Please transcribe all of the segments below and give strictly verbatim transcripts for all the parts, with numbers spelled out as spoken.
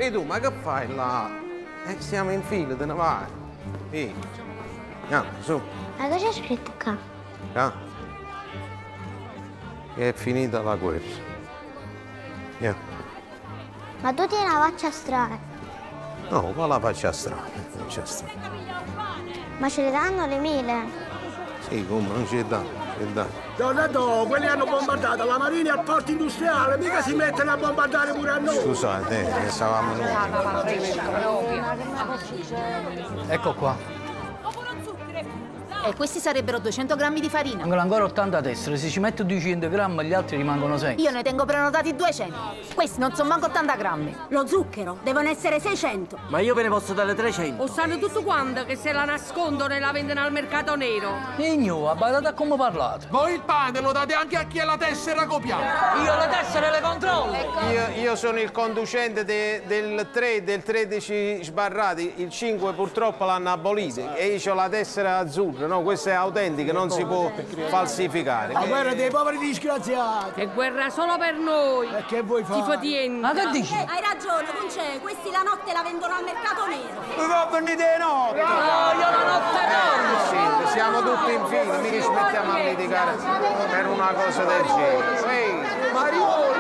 E tu, ma che fai là? Eh, stiamo in fila, te ne vai. Sì. Andiamo, su. Ma che c'è scritto qua? Ah. Che è finita la guerra. Andiamo. Ma tu tieni una faccia strana. No, qua la faccia strana. Non c'è strana. Ma ce le danno le mele? Sì, come, non ci dà. Donato, quelli hanno bombardato la marina al porto industriale, mica si mettono a bombardare pure a noi. Scusate, eh, stavamo noi. Ecco qua. E questi sarebbero duecento grammi di farina. Mancano ancora ottanta tessere, se ci metto duecento grammi gli altri rimangono sei. Io ne tengo prenotati duecento. Questi non sono manco ottanta grammi. Lo zucchero, devono essere seicento. Ma io ve ne posso dare trecento. O sanno tutto quanto che se la nascondono e la vendono al mercato nero. E io, badate a come parlate. Voi il pane lo date anche a chi ha la tessera copiata. Io le tessere le controllo. Io, io sono il conducente de, del tre, del tredici sbarrati, il cinque purtroppo l'hanno abolito e io ho la tessera azzurra, no? Questa è autentica, non si può falsificare. La guerra dei poveri disgraziati. È guerra solo per noi. E che vuoi fare? Tifatienza. Ma che dici? Hai ragione, non c'è. Questi la notte la vendono al mercato nero. Mi va venire di notte. No, io la notte no. Sì, siamo tutti in fila, mica ci mettiamo a litigare per una cosa del genere. Ehi, Marioli.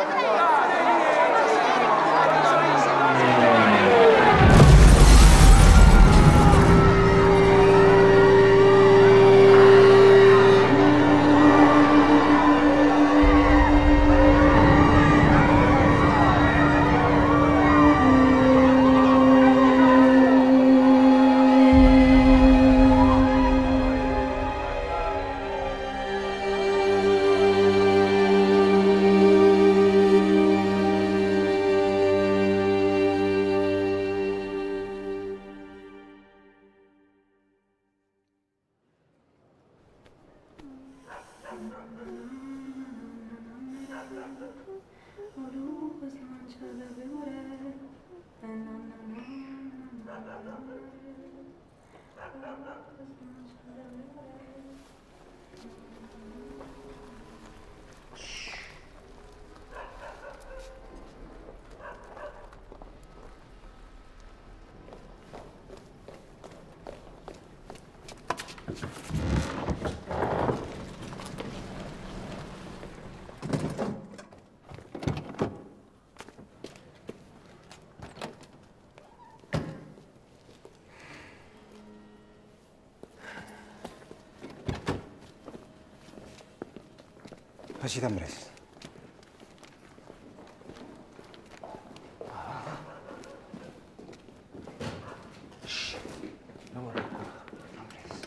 Facci presto. Shh. Non vorrei qua. Non presto.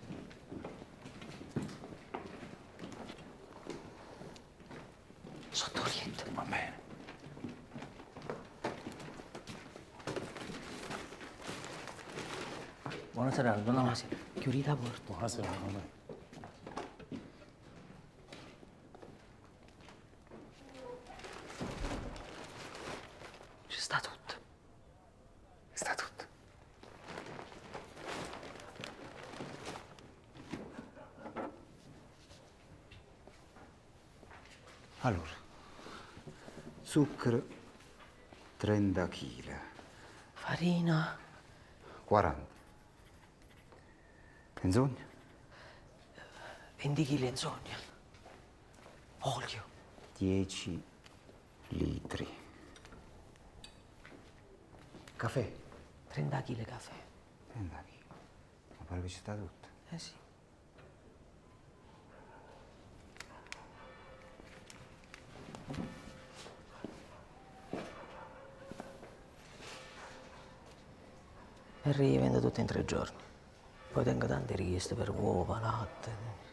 Sotto oriente, va bene. Buonasera, buonasera. Chiudi la porta. Buonasera, buonasera. Ci sta tutto. Sta tutto. Allora, zucchero trenta chili. Farina. quaranta. Menzogna? venti chili insonnia. Olio. dieci litri. Caffè? trenta chili caffè. trenta chili. Ma pare che ci sta tutto. Eh sì. E rivendo tutto in tre giorni. Poi tengo tante richieste per uova, latte.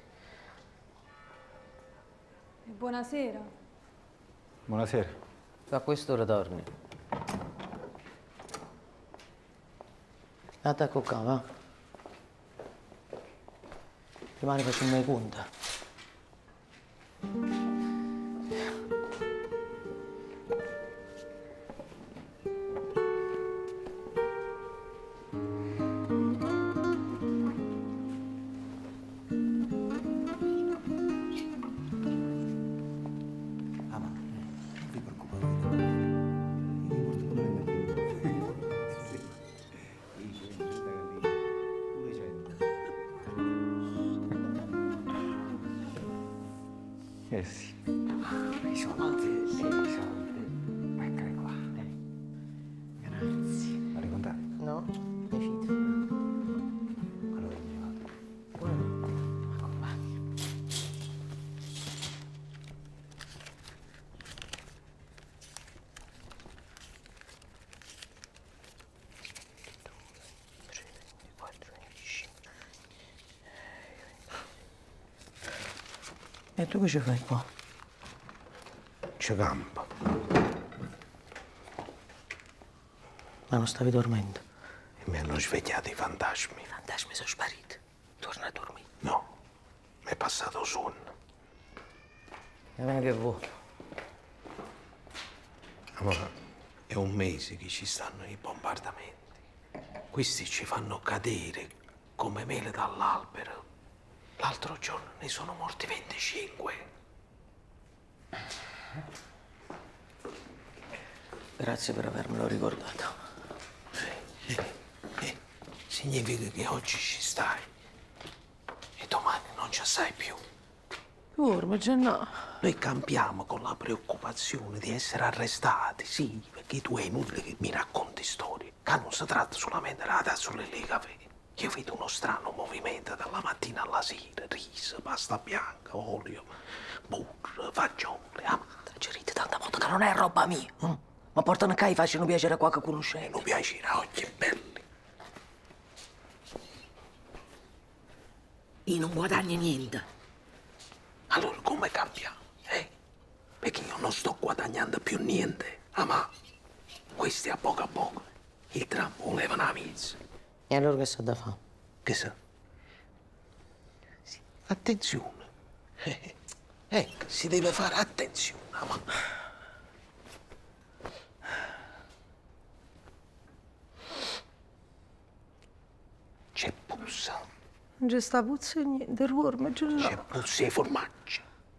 Buonasera. Buonasera. A quest'ora torni. Attacco qua, va. Rimane facendo le punte. Eh sì. Ah, i soldi, i soldi. Eccoli qua. Eh. Grazie. Ma li contare? No, mi fido. Allora mi vado. E tu che ci fai qua? Ci campo. Ma non stavi dormendo? E mi hanno svegliato i fantasmi. I fantasmi sono spariti. Torna a dormire. No, mi è passato sonno. E vieni che vuoi. Ma è un mese che ci stanno i bombardamenti. Questi ci fanno cadere come mele dall'albero. L'altro giorno ne sono morti venticinque. Grazie per avermelo ricordato. Eh, eh, significa che oggi ci stai e domani non ci stai più. Orma, già no. Noi campiamo con la preoccupazione di essere arrestati, sì, perché tu è inutile che mi racconti storie, che non si tratta solamente della tazza di caffè. Io vedo uno strano movimento dalla mattina alla sera, riso, pasta bianca, olio, burro, fagioli, amata. Ci ridi tanta volta che non è roba mia. Mm? Ma portano qua e facciano piacere a qualche conoscente. Non piacere a occhi belli. Io non guadagno niente. Allora come cambiamo? Eh? Perché io non sto guadagnando più niente. Ah, ma questi a poco a poco il tram volevano la mezza. E allora che sta da fare? Che sa? Sì. Attenzione. Eh, ecco, si deve fare attenzione. Ma... C'è puzza. Non c'è sta puzza e niente, il worm è già là. C'è puzza e formaggio.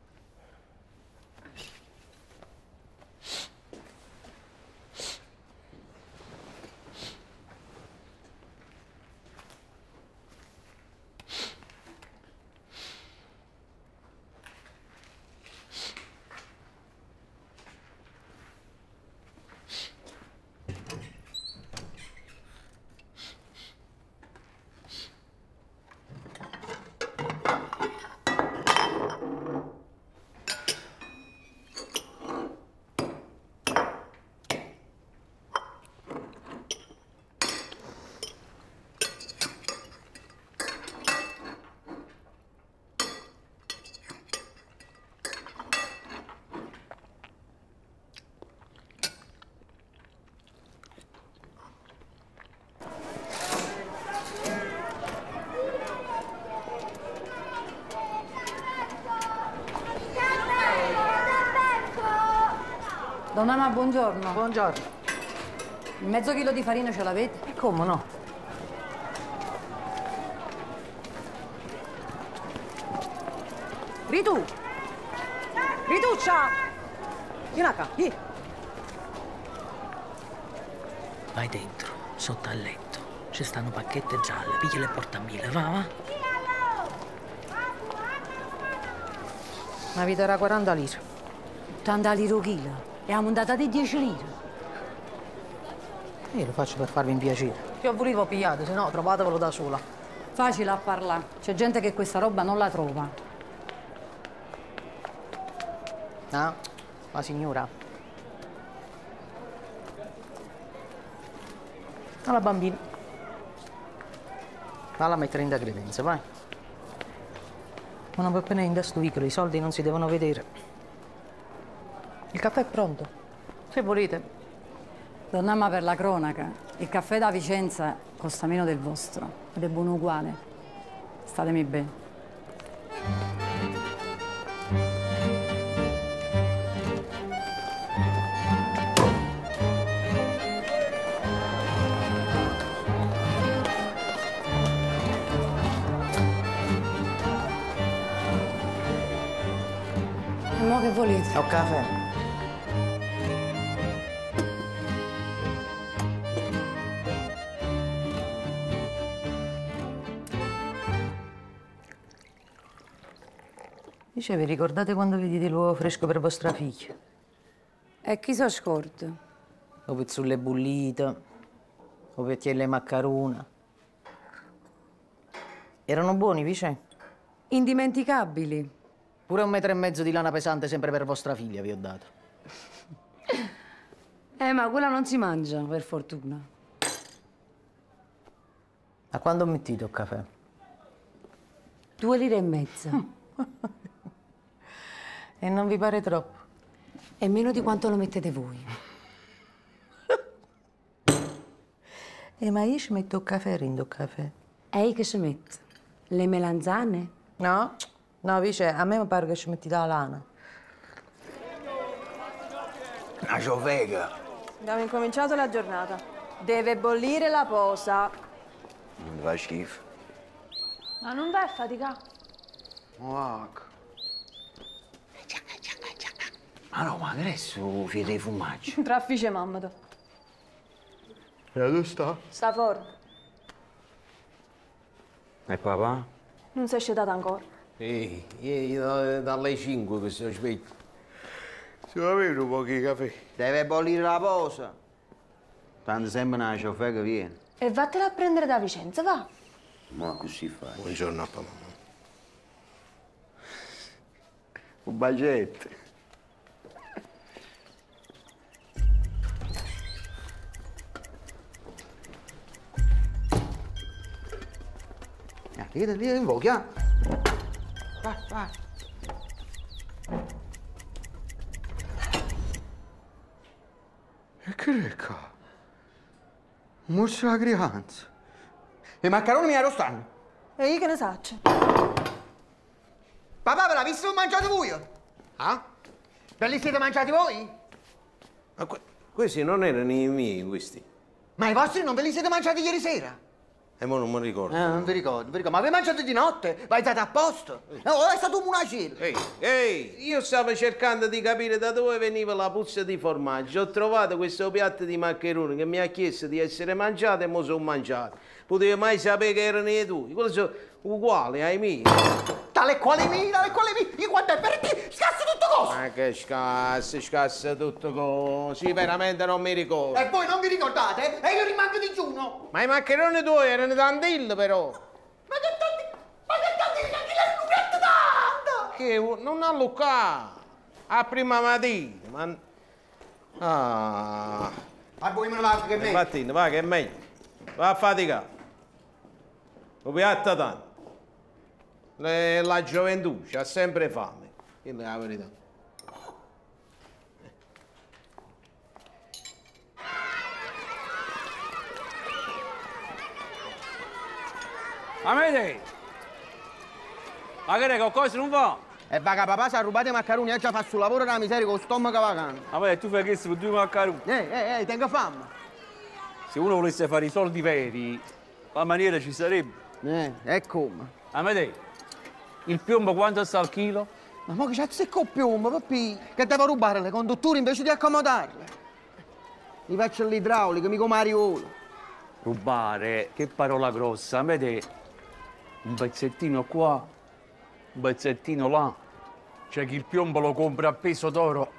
Donna Anna, buongiorno. Buongiorno. Il mezzo chilo di farina ce l'avete? E come no? Ritu! Rituccia! Vieni qua, vieni. Vai dentro, sotto al letto. Ci stanno pacchette gialle, piglia e porta a mille, va, va? Una vita era quaranta lire. ottanta lire chilo. E la montata di dieci lire. Io lo faccio per farvi un piacere. Io volevo pigliate, se no trovatevelo da sola. Facile a parlare. C'è gente che questa roba non la trova. Ah, la signora. Alla bambina. Valla a mettere in da credenza, vai. Ma non può appena in da sto vicolo, i soldi non si devono vedere. Il caffè è pronto, se volete. Donna Anna, per la cronaca, il caffè da Vicenza costa meno del vostro ed è buono uguale. Statemi bene. E mo che volete? Ho caffè. Dice, vi ricordate quando vedete l'uovo fresco per vostra figlia? E chi so scorda? O pezzulle bollite, o pettielle maccarona. Erano buoni, Vice? Indimenticabili. Pure un metro e mezzo di lana pesante sempre per vostra figlia vi ho dato. Eh, ma quella non si mangia, per fortuna. A quando mettete il caffè? Due lire e mezza. E non vi pare troppo? E meno di quanto lo mettete voi. E ma io ci metto il caffè, rindo il caffè. E io che ci metto? Le melanzane? No? No, Vice, a me mi pare che ci metti la lana. Una ciofega. Abbiamo incominciato la giornata. Deve bollire la posa. Non fa schifo. Ma non vai a faticare. Wow. Ma no, ma adesso fite i formaggi. Traffice mamma. E dove sta? Sta fuori. E papà? Non si è scedato ancora. Ehi, io dalle cinque che sto sveglio. Si va bene un po' di caffè. Deve bollire la posa. Tanto sempre una ciofega viene. E vattene a prendere da Vicenza, va. Ma così fa. Buongiorno a papà. Un bacetto. Vieni, vieni un po', chiama. Vai, vai. E che è qua? Mostra la crianza. I maccheroni mi arrostano. E io che ne saccio? Papà, ve l'ha visto mangiato voi? Ah? Ve li siete mangiati voi? Ma que questi non erano i miei, questi. Ma i vostri non ve li siete mangiati ieri sera? E mo non mi ricordo. Eh, non vi ricordo, vi ricordo. Ma avete mangiato di notte? Vai state a posto? No, è stato una cena. Ehi, ehi, io stavo cercando di capire da dove veniva la puzza di formaggio. Ho trovato questo piatto di maccheroni che mi ha chiesto di essere mangiato e mo sono mangiato. Potevo mai sapere che erano i tuoi. Quelli sono uguali ai miei. Tale quale miei, tale quale miei. Io quando è per te, scassa tutto cosa. Ma che scassa, scassa tutto così, veramente non mi ricordo. E voi non vi ricordate? E io rimango digiuno. Ma i maccheroni tuoi erano tantille però. Ma che tanti, ma che tanti, che chi l'hanno rubato tanto? Che non a Luca, a prima mattina. Ma... Ah. Ma voi me ne va che è meglio. Infatti, va che è meglio. Va a faticare. Lo piatta tanto. Le, la gioventù c'ha sempre fame. Quella è la verità. Amede! Ma che è, qualcosa non va? E va che papà si è rubato i maccheroni e già fa sul lavoro della miseria con lo stomaco vacante. Amede, tu fai questo per due maccheroni? Ehi, ehi, ehi, tengo fame. Se uno volesse fare i soldi veri, la maniera ci sarebbe. Eh, e come? Amede, il piombo quanto sta al chilo? Ma mo che c'è secco il piombo, papi? Che devo rubare le condutture invece di accomodarle? Mi faccio l'idraulico, mica Mariolo. Rubare, che parola grossa, Amede. Un pezzettino qua, un pezzettino là. C'è chi il piombo lo compra a peso d'oro.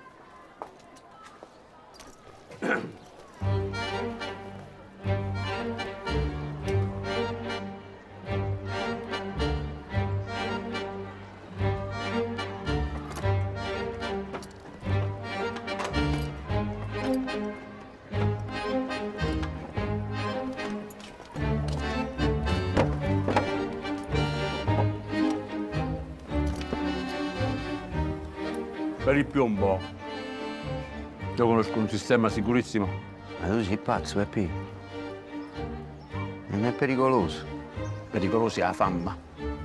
Per il piombo, io conosco un sistema sicurissimo. Ma tu sei pazzo, Peppi? Non è pericoloso. Pericolosi è la fama.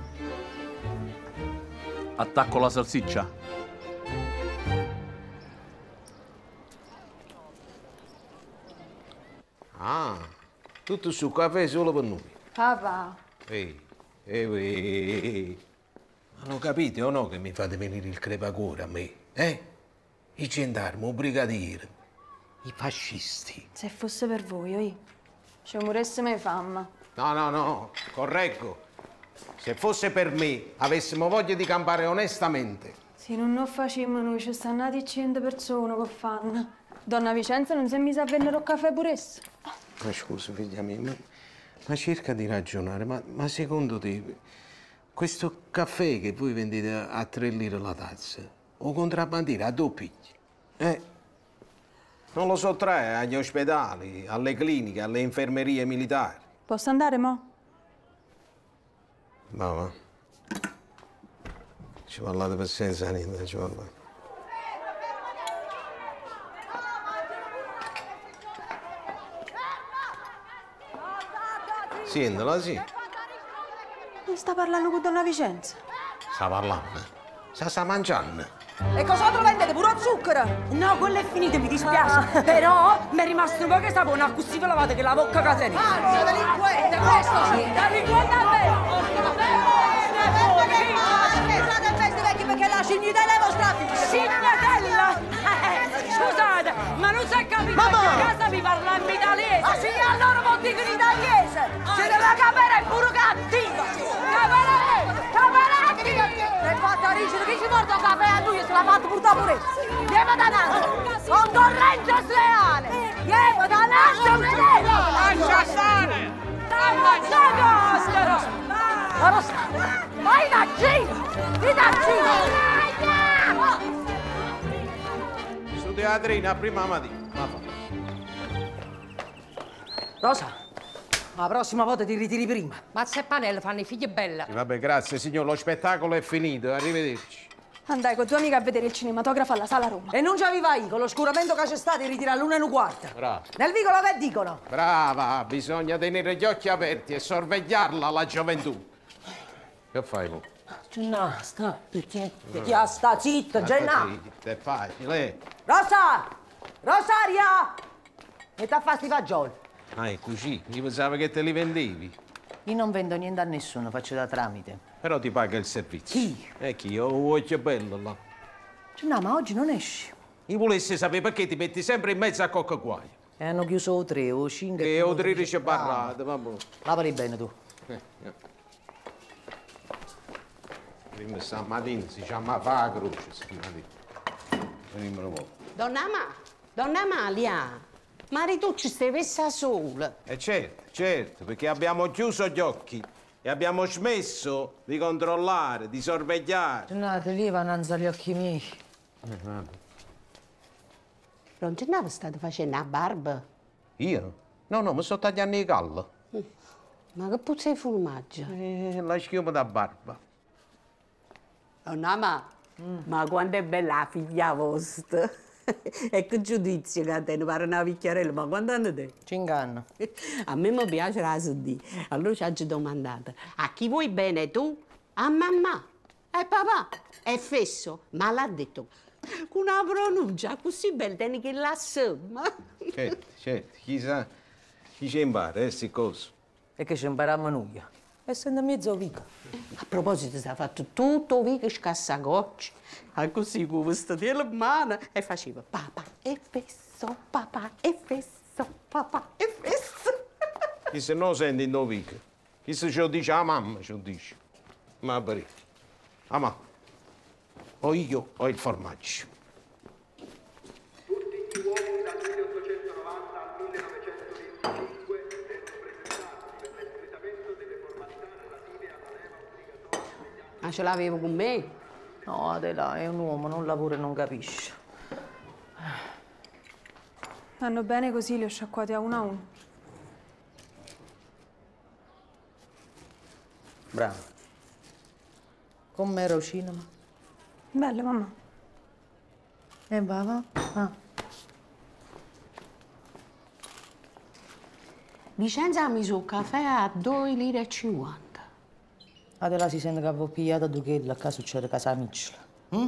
Attacco la salsiccia. Ah, tutto su caffè solo per noi. Papà. Ehi, ehi, ehi. Ma non capite o no che mi fate venire il crepacuore a me? Eh? I gendarmi, i brigadieri, i fascisti. Se fosse per voi, io ci morissimo di fame. No, no, no, correggo. Se fosse per me, avessimo voglia di campare onestamente. Se non lo facciamo noi, ci stanno nati cento persone che fanno. Donna Vicenza non si è mise a vendere un caffè pure essa. Ma scusa, figlia mia, ma, ma cerca di ragionare. Ma, ma secondo te, questo caffè che voi vendete a, a tre lire la tazza, o contrabbandire a due picchi? Eh? Non lo sottrae agli ospedali, alle cliniche, alle infermerie militari. Posso andare, mo? Va, va. Ci parlate per senza niente, ci parlate. Sentila, sì. Non sta parlando con donna Vicenza? Sta parlando. Sta, sta mangiando. E cos'altro vendete? Pure zucchero? No, quello è finito, mi dispiace. Ah. Però mi è rimasto un po' che sapone, a così ve lavate che la bocca caserina. Ah, delinquente! Questo sì! Delinquente a me! Perché la cignitella è vostra figlia! Cignitella? Scusate, ma non si è capito perché a casa mi parla in italiese! Ma sì, allora non dico in italiese! Siete la camera è pure cattiva! Caperetti! Caperetti! Sei fatta rigida, chi ci porta un caffè a lui e se l'ha fatto portare pure essa? Vieni da Nato! Concorrenza sleale! Vieni da Nato! Lascia stare! Vai da Gino! Vai da Gino! Su teatrina, prima mattina. Rosa, la prossima volta ti ritiri prima. Mazza e Panello fanno i figli bella. Sì, vabbè, grazie signor, lo spettacolo è finito, arrivederci. Andai con tua amica a vedere il cinematografo alla Sala Roma. E non ci aveva io, con lo scuramento che c'è stato, ritira all'una e un quarto. Brava. Nel vicolo che dicono? Brava, bisogna tenere gli occhi aperti e sorvegliarla la gioventù. Che fai tu? No, sta, perché? Ti ha sta zitto, Genna. Zitta, è facile. Rosa! Rosaria! E t'ha fatto i fagioli. Ah, è così, io pensavo che te li vendevi. Io non vendo niente a nessuno, faccio da tramite. Però ti paga il servizio. Chi? E chi? Ho un occhio bello là. No, ma oggi non esci. Io volessi sapere perché ti metti sempre in mezzo a cocca guai. E hanno chiuso o tre o cinque. E o tredici barrate, vabbè. Lavali bene tu. Eh, eh. Prima stamattina si chiama fa la croce, stamattina. Veniamo un po'. Donna Ma, donna Amalia, ma tu ci stai messa sola? Eh certo, certo, perché abbiamo chiuso gli occhi e abbiamo smesso di controllare, di sorvegliare. No, te lì vanno agli occhi miei. Eh, non ce ne state facendo la barba? Io? No, no, mi sto tagliando i calli. Mm. Ma che puzza di formaggio? Eh, la schiuma da barba. Donna Ma, mm. ma quanto è bella la figlia vostra! E che giudizio che a te, ne pare una picchiarella, ma quanto anni te? Cinque anni. A me mi piace la sudì. Allora ci ho domandato, a chi vuoi bene tu? A mamma. E papà? È fesso, ma l'ha detto con una pronuncia così bella che la somma. Certo, certo, chissà, chi ci impara, eh, sti cose. E che ci impariamo noi? Essendo mezzo vico. A proposito, si è fatto tutto vico scassagocci. A così con questo telo in mano e faceva papà è fesso, papà è fesso, papà è fesso. Chi se no sente in vico. Chi se ce lo dice a mamma, ce lo dice. Ma per a mamma. O io o il formaggio. Tutti gli uomini dal milleottocentonovanta al millenovecentoventicinque erano presentati per l'espletamento delle formalità relative alla leva obbligatoria. Ma ce l'avevo con me? No, Adela, è un uomo, non lavora e non capisce. Vanno bene così, li ho sciacquati a uno a uno. Bravo. Com'era il cinema? Bello, mamma. E va, va. Ah. Vicenza ha messo il caffè a due lire e cinquanta. Adela si sente che avevo pigliato due chili, a casa succede casa Micela. Mm?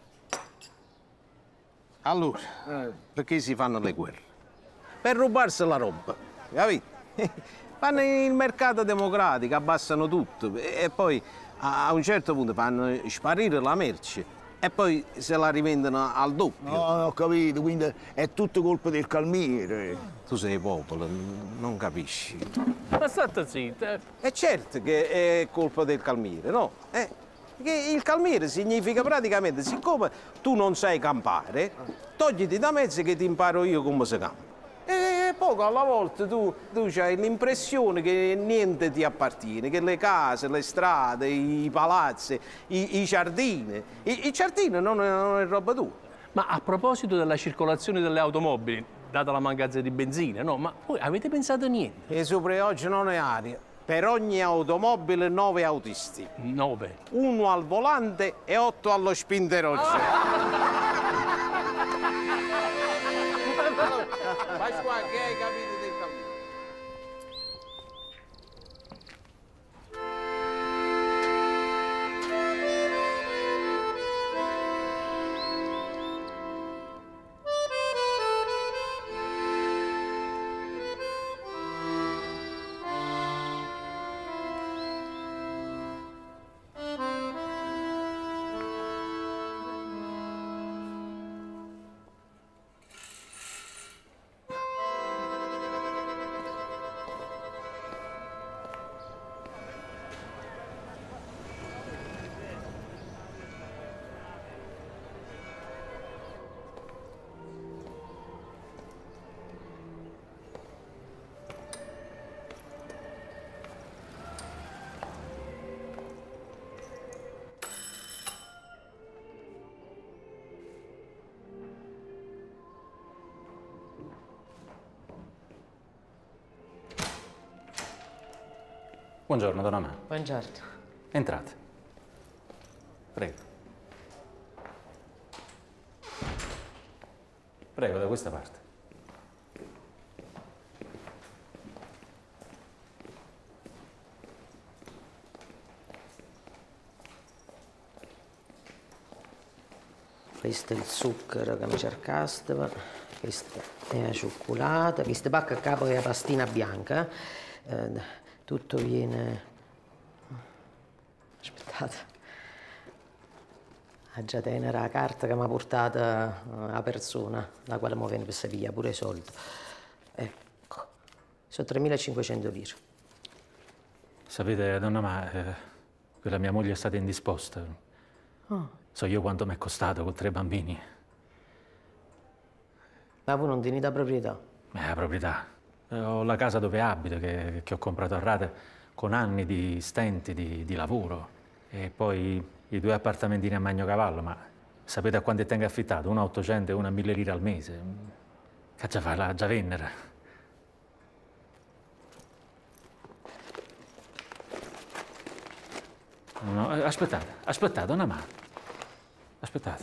Allora, eh, perché si fanno le guerre? Per rubarsi la roba, capito? Fanno il mercato democratico, abbassano tutto e poi a un certo punto fanno sparire la merce E poi se la rivendono al doppio. No, ho capito, quindi è tutto colpa del calmiere. Tu sei popolo, non capisci. Ma state zitta. E certo che è colpa del calmiere, no? Eh, che il calmiere significa praticamente, siccome tu non sai campare, togliti da mezzo che ti imparo io come si campa. E poco alla volta tu, tu hai l'impressione che niente ti appartiene, che le case, le strade, i palazzi, i, i giardini, i, i giardini non è, non è roba tua. Ma a proposito della circolazione delle automobili, data la mancanza di benzina, no? Ma voi avete pensato a niente? E sopra oggi non è aria. Per ogni automobile nove autisti. Nove? Uno al volante e otto allo spinteroggio. Vai qua, che hai capito del cammino? Buongiorno, donna Ma. Buongiorno. Entrate. Prego. Prego, da questa parte. Questo è il zucchero che mi cercastava, questa è la cioccolata, questa pacca a capo è la pastina bianca. Eh, tutto viene... Aspettate. Ha già tenere la carta che mi ha portato la persona, la quale mi viene per sapere pure i soldi. Ecco, sono tremilacinquecento lire. Sapete, donna Ma, eh, quella mia moglie è stata indisposta. Oh. So io quanto mi è costato con tre bambini. Ma voi non tenete la proprietà? Eh, la proprietà. Ho la casa dove abito, che, che ho comprato a rate, con anni di stenti di, di lavoro. E poi i due appartamentini a Magnocavallo, ma sapete a quanto tengo affittato? Uno a ottocento e uno a mille lire al mese. Che già fa la già vennero. No, aspettate, aspettate, donna Ma. Aspettate.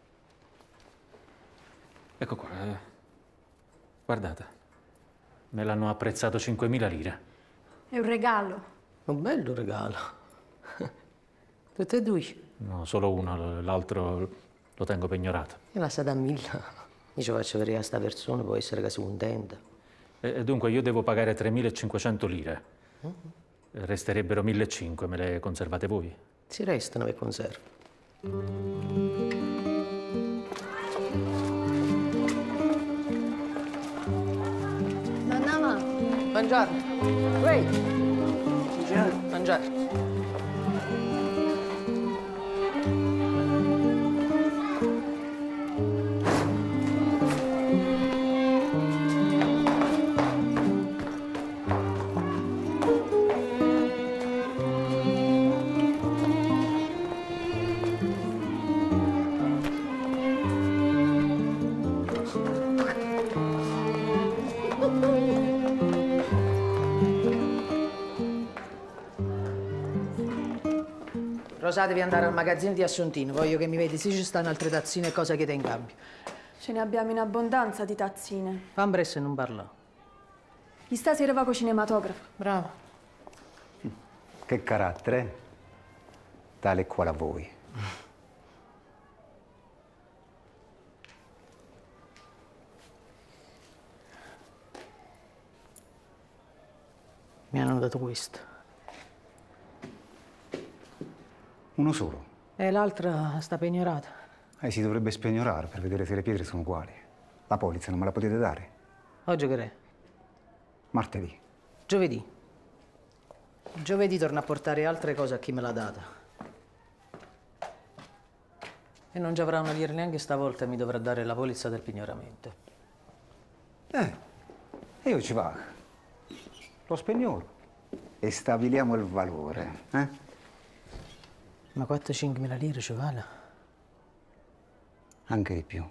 Ecco qua. Eh. Guardate. Me l'hanno apprezzato cinquemila lire. È un regalo. Un bello regalo. Tutte e due? No, solo uno, l'altro lo tengo pegnorato. E la stata a mille. Io ci faccio vedere a sta persona, può essere che sia contenta. E, dunque io devo pagare tremilacinquecento lire. Uh-huh. Resterebbero millecinquecento, me le conservate voi? Si restano per conserva. Donna Ma. Buongiorno. Wait. Buongiorno. Buongiorno. Rosa, devi andare al magazzino di Assontino. Voglio che mi vedi se ci stanno altre tazzine e cose che te in cambio. Ce ne abbiamo in abbondanza di tazzine. Fambresse non parla. Gli stasera va con cinematografo. Bravo. Che carattere? Tale e quale a voi. Mi hanno dato questo. Uno solo? E l'altra sta pegnorata. Eh, si dovrebbe spegnorare per vedere se le pietre sono uguali. La polizza non me la potete dare? Oggi che è? Martedì. Giovedì. Giovedì torna a portare altre cose a chi me l'ha data. E non ci avrà una lira neanche stavolta e mi dovrà dare la polizza del pignoramento. Eh, e io ci vado. Lo spegnoro. E stabiliamo il valore, eh? Ma quattro cinquemila lire ci vale? Anche di più.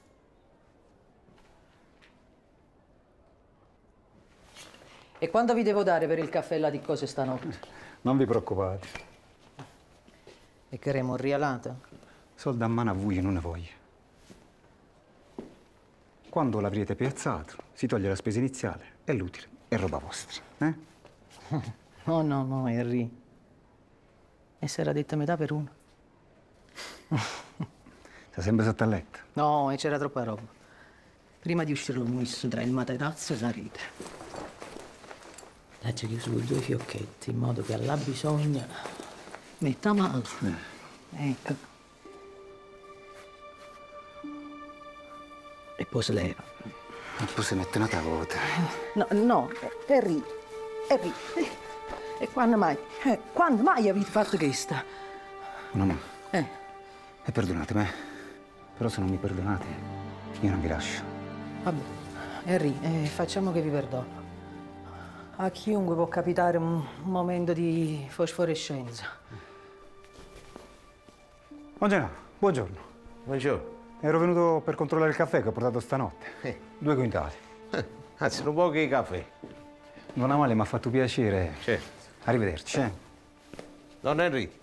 E quando vi devo dare per il caffè e la di cose stanotte? Non vi preoccupate. E che remo rialata? Soldi a mano a voi non ne voglio. Quando l'avrete piazzato, si toglie la spesa iniziale e l'utile è roba vostra, eh? No, no, no, Henry. E se era detta metà per uno? Sei sempre sotto al letto. No, e c'era troppa roba. Prima di uscire l'ho messo tra il materasso e la rete. L'ho chiuso con due fiocchetti, in modo che alla bisogna metta male. Eh. Ecco. E poi se leva. E poi si mette una tavota. No, no, Henry, Henry. E quando mai? Eh, quando mai avete fatto questa? Mamma. Eh. E perdonatemi, però se non mi perdonate, io non vi lascio. Vabbè, Henry, eh, facciamo che vi perdono. A chiunque può capitare un momento di fosforescenza. Buongiorno, buongiorno. Buongiorno. Ero venuto per controllare il caffè che ho portato stanotte. Eh. Due quintali. Eh, anzi, un po' che caffè. Non ha male, mi ha fatto piacere. Certo. Arrivederci, eh. Don Henry.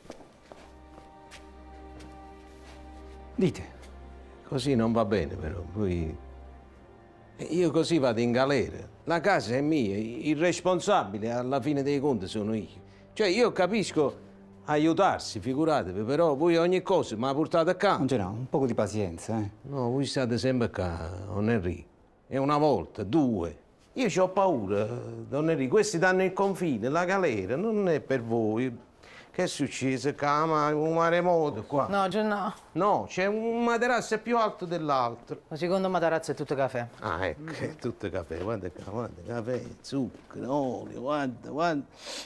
Dite. Così non va bene, però. Poi... Io così vado in galera. La casa è mia, il responsabile alla fine dei conti sono io. Cioè, io capisco aiutarsi, figuratevi, però voi ogni cosa mi ha portato a casa. Non c'è, no, un poco di pazienza, eh. No, voi state sempre qua, Don Henry. E una volta, due. Io ho paura, Don Henry, questi danno il confine, la galera, non è per voi. Che è successo? Cama, un maremoto qua. No, già no. No, c'è un materasso più alto dell'altro. Ma secondo materasso è tutto caffè. Ah, ecco, è tutto caffè, guarda qua, guarda, caffè, zucchero, olio, guarda, guarda.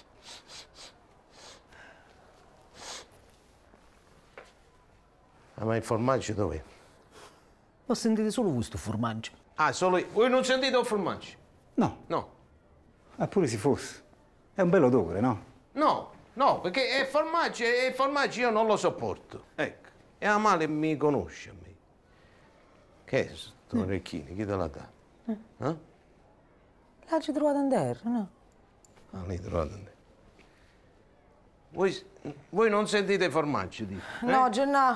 Ah, ma il formaggio dov'è? Ho sentito solo questo formaggio. Ah, solo io. Voi non sentite il formaggio? No. No. Eppure si fosse. È un bel odore, no? No, no, perché è formaggio e il formaggio io non lo sopporto. Ecco. E a male mi conosce a me. Che è sto orecchino? Chi te l'ha dato? Eh. Eh? L'hai trovato in terra, no? Ah, l'hai trovato in terra. Voi, voi non sentite formaggio, dite? Eh? No, già no.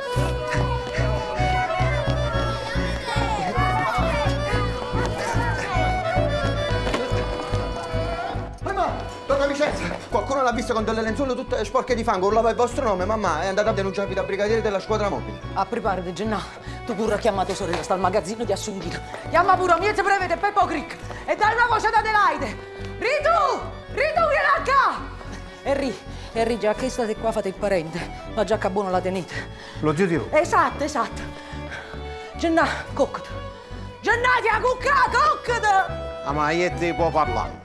Donna Vicenza, qualcuno l'ha vista con delle lenzuola tutte sporche di fango, urlava il vostro nome, mamma è andata a denunciarvi da brigadiere della squadra mobile. A preparati, Gennà. Tu pure hai chiamato sorella, sta al magazzino di Assunghino. Chiama pure Miez Prevede e Peppo Crick e dai una voce ad Adelaide. Ritu! Ritu, vieni qua! Henry, Henry, già che state qua fate il parente, la giacca buona la tenete. Lo zio di Ru. Esatto, esatto. Gennà, coccata. Gennà, ti ha cuccato, coccata! Ah, ma io ti può parlare.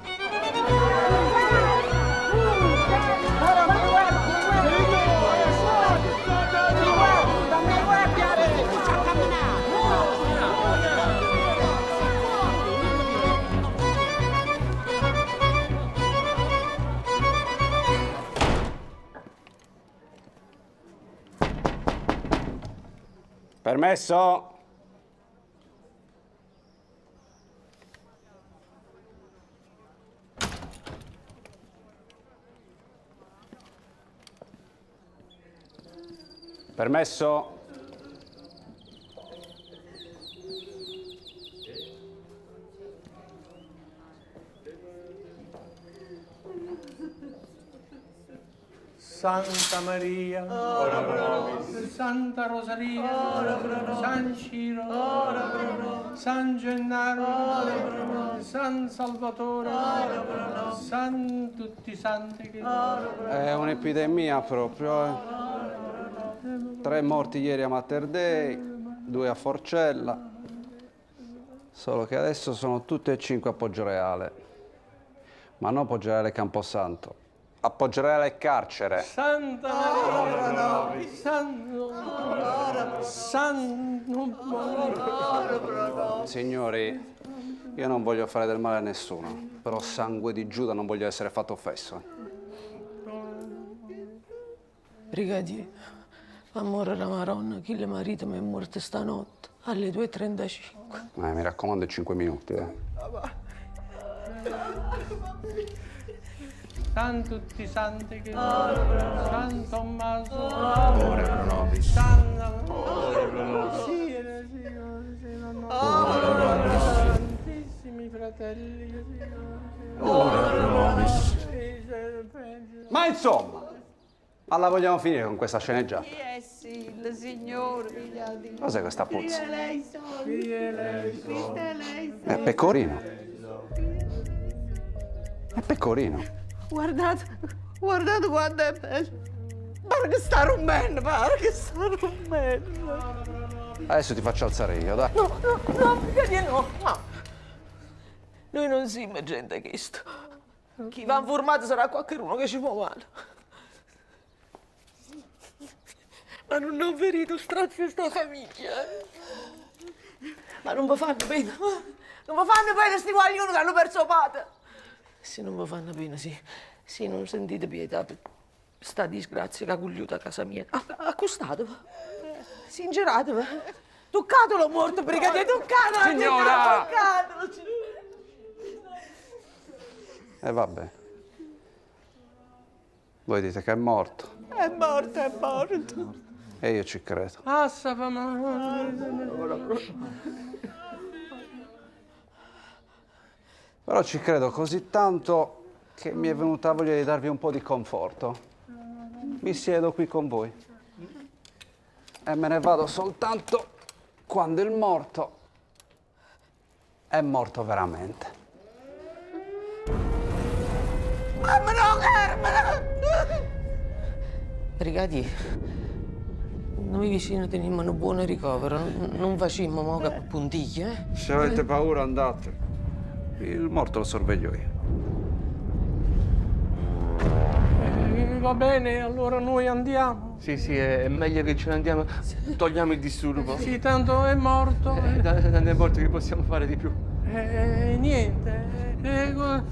Permesso? Permesso? Santa Maria, ora pro nobis. Santa Rosalia, ora pro nobis. San Ciro, ora pro nobis. San Gennaro, ora pro nobis. San Salvatore, ora pro nobis. San tutti i santi che ora pro nobis. È un'epidemia proprio, eh. Tre morti ieri a Mater Dei, due a Forcella. Solo che adesso sono tutte e cinque a Poggioreale. Ma non Poggioreale Camposanto. A Poggioreale carcere. Santa Maria, Santo, Santo. Signori, io non voglio fare del male a nessuno, però sangue di Giuda non voglio essere fatto offesso. Brigadiere, amore la Maronna, chi le marito mi è morto stanotte alle due e trentacinque. Eh, mi raccomando, cinque minuti, eh. San tutti santi che San Tommaso, ora pro nobis. Santissimi fratelli, ora pro nobis. Ma insomma, alla vogliamo finire con questa sceneggiata? Eh sì, il signore. Cos'è questa puzza? lei solo. È pecorino. È pecorino. Guardate, guardate quanto è bello. Pare che sta rumeno, pare che sta rumeno. Adesso ti faccio alzare io, dai. No, no, no, brigadiere, no, no. Noi non siamo gente che sto. Chi va informato sarà qualcuno che ci fa male. Ma non ho verito strazio sta famiglia. Ma non mi fanno bene. Non mi fanno bene sti guaglioni che hanno perso padre. Se non mi fanno bene, sì. Se non sentite pietà per sta disgrazia che ha cogliuto a casa mia. Accostatevi. Singeratevi. Toccatelo morto, brigadiere, toccatelo. Signora! Toccatelo. E vabbè. Voi dite che è morto. È morto, è morto. E io ci credo. Ah, sta fama. Però ci credo così tanto che mi è venuta voglia di darvi un po' di conforto. Mi siedo qui con voi. E me ne vado soltanto quando il morto è morto veramente. Brigadiere, noi vicino teniamo un buon ricovero, non facciamo moga per puntiglie, eh? Se avete paura andate. Il morto lo sorveglio io. Eh, va bene, allora noi andiamo. Sì, sì, è meglio che ce ne andiamo. Togliamo il disturbo. Sì, tanto è morto. Eh, da- Tante volte che possiamo fare di più. Eh, niente. Eh, gu-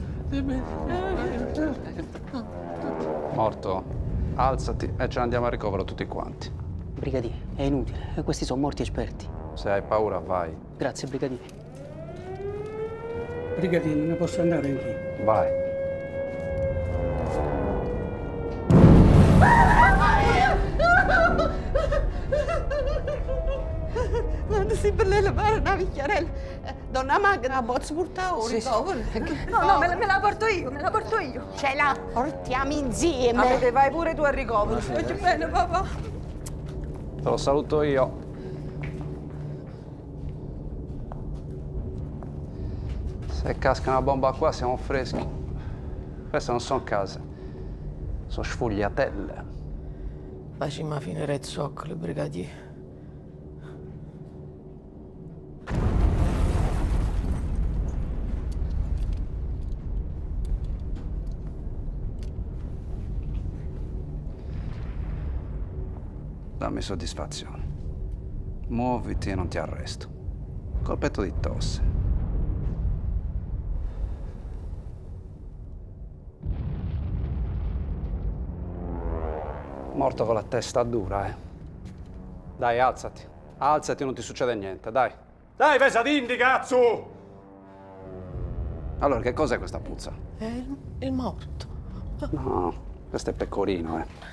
Morto, alzati e ce ne andiamo a ricovero tutti quanti. Brigadiere, è inutile. Questi sono morti esperti. Se hai paura, vai. Grazie, brigadiere. Brigadiere, me ne posso andare anch'io? Vai. Quando si per lei levare una vecchiarella, eh, donna Magna, la bozza porta ora, Sì, sì. no, No, no, me la, me la porto io, me la porto io. Ce la portiamo insieme. Avete, vai pure tu al ricovero. Voglio bene, papà. Te lo saluto io. Se casca una bomba qua siamo freschi. Queste non sono case, sono sfogliatelle. Facciamo finire il zoccolo, brigadiere. Dammi soddisfazione. Muoviti e non ti arresto. Colpetto di tosse. Morto con la testa dura, eh. Dai, alzati. Alzati, non ti succede niente, dai. Dai, pesadindi, cazzo! Allora, che cos'è questa puzza? È il, il morto. No, questo è pecorino, eh.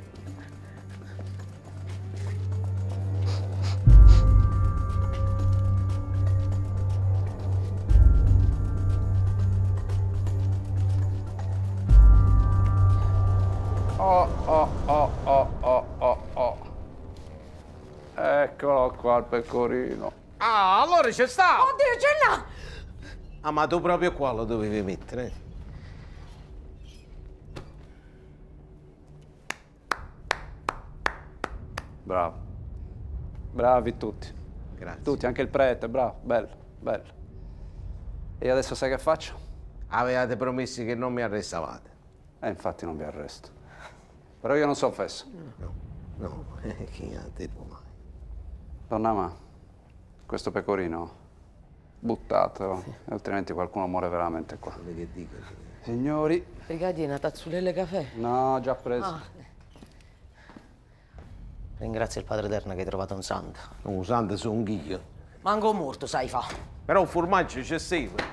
Oh, oh, oh, oh, oh, oh, oh. Eccolo qua il pecorino. Ah, allora c'è sta! Oddio, ce l'ha! Ah, ma tu proprio qua lo dovevi mettere. Bravo. Bravi tutti. Grazie. Tutti, anche il prete, bravo, bello, bello. E adesso sai che faccio? Avevate promesso che non mi arrestavate. E infatti non vi arresto. Però io non sono fesso. No, no, chi ha detto mai? Donna Ma, questo pecorino buttatelo, sì. Altrimenti qualcuno muore veramente qua. Che dico? Signori. Brigadier, una tazzulella di caffè? No, già preso. Ah. Ringrazio il Padre Eterno che hai trovato un santo. Un santo sono anch'io. Manco morto, sai fa. Però un formaggio c'è sempre.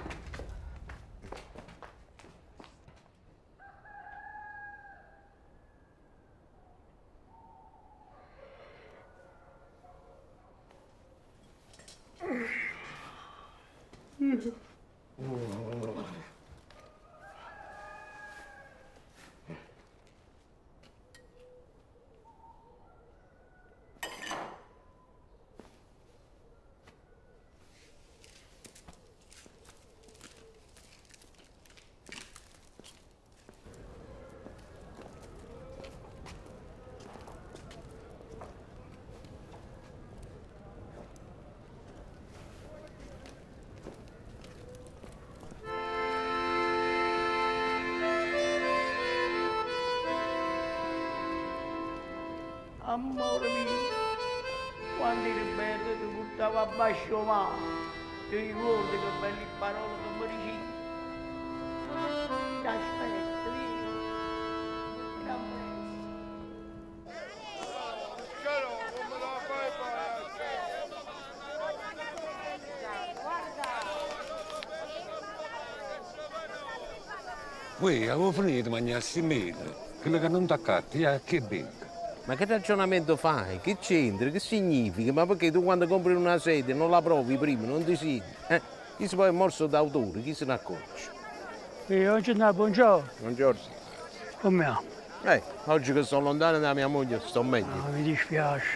Amore mio, quando eri bello ti portavo a bascio mano, ti ricordi che belle parole che mi dicevi? Ti aspetto, vieni. E a Poi avevo finito di mangiarsi meglio, quello che non t'accatti è che benga. Ma che ragionamento fai? Che c'entra? Che significa? Ma perché tu quando compri una sedia non la provi prima, non ti siedi? Eh? Chi si poi è morso d'autore, chi se ne accorge? E oggi no, buongiorno. Buongiorno. Come va? Eh, oggi che sono lontano da mia moglie sto meglio. No, mi dispiace.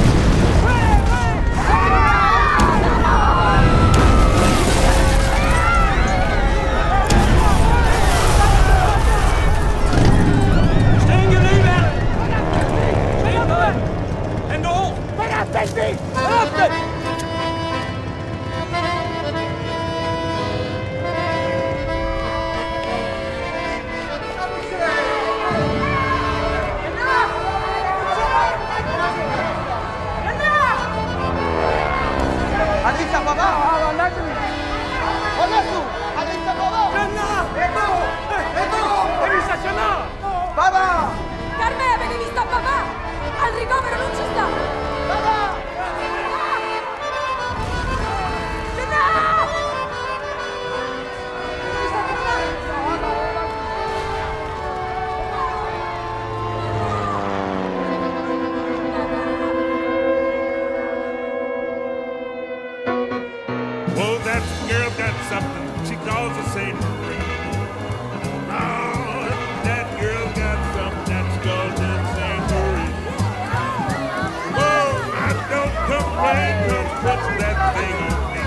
Adesso papà! Andatemi! Adesso! Adesso papà! Gianna! E tu! E tu! Devi stazionare! Papà! Carmela, devi sta papà! Al ricovero non ci sta! Papà! Oh, that girl got something she calls a Saint Marie. Oh, that girl got something that she calls a Saint Marie. Oh, I don't complain, cause puts that thing on me.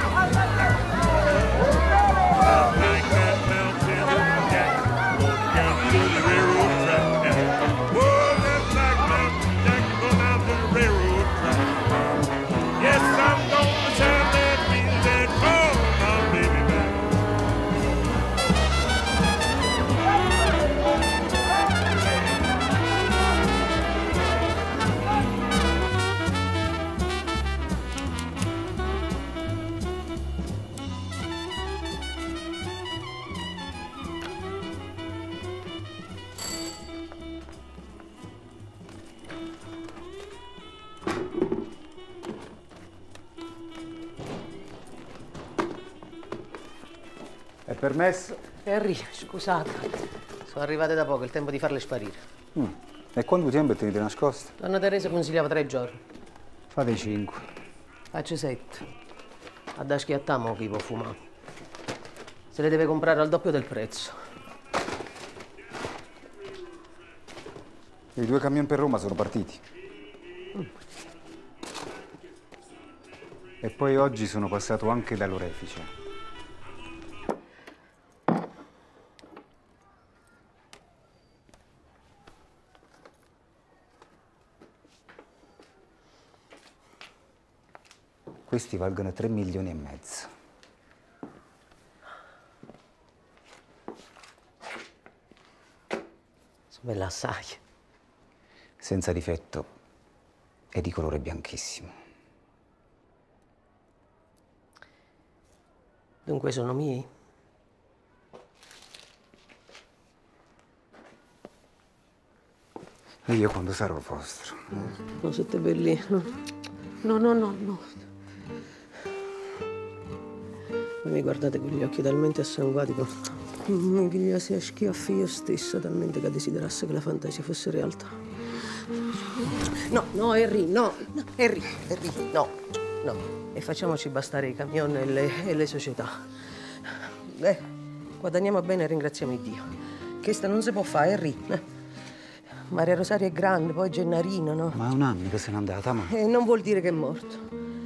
I like that mountain jack, going down to the railroad track now. Oh, that's like mountain jack, going down to the railroad track. Yes, I'm gonna shine that wheel that call my baby back. È permesso? Henry, scusate. Sono arrivate da poco, è il tempo di farle sparire. Mm. E quanto tempo tenete nascoste? Donna Teresa consigliava tre giorni. Fate cinque. Faccio sette. A da schiattamo chi può fumare. Se le deve comprare al doppio del prezzo. I due camion per Roma sono partiti. Mm. E poi oggi sono passato anche dall'orefice. Questi valgono tre milioni e mezzo. Sono bella assai. Senza difetto e di colore bianchissimo. Dunque sono miei? E io quando sarò vostro? No, siete belli. No, no, no, no. Voi mi guardate con gli occhi talmente assanguati che mi pigliassi a schiaffi io stessa, talmente che desiderasse che la fantasia fosse realtà. No, no, Henry, no, no, Henry, Henry, no, no. E facciamoci bastare i camion e le, e le società. Eh, guadagniamo bene e ringraziamo Dio. Questa non si può fare, Henry. Eh. Maria Rosaria è grande, poi Gennarino, no? Ma è un anno che se n'è andata, ma... E non vuol dire che è morto.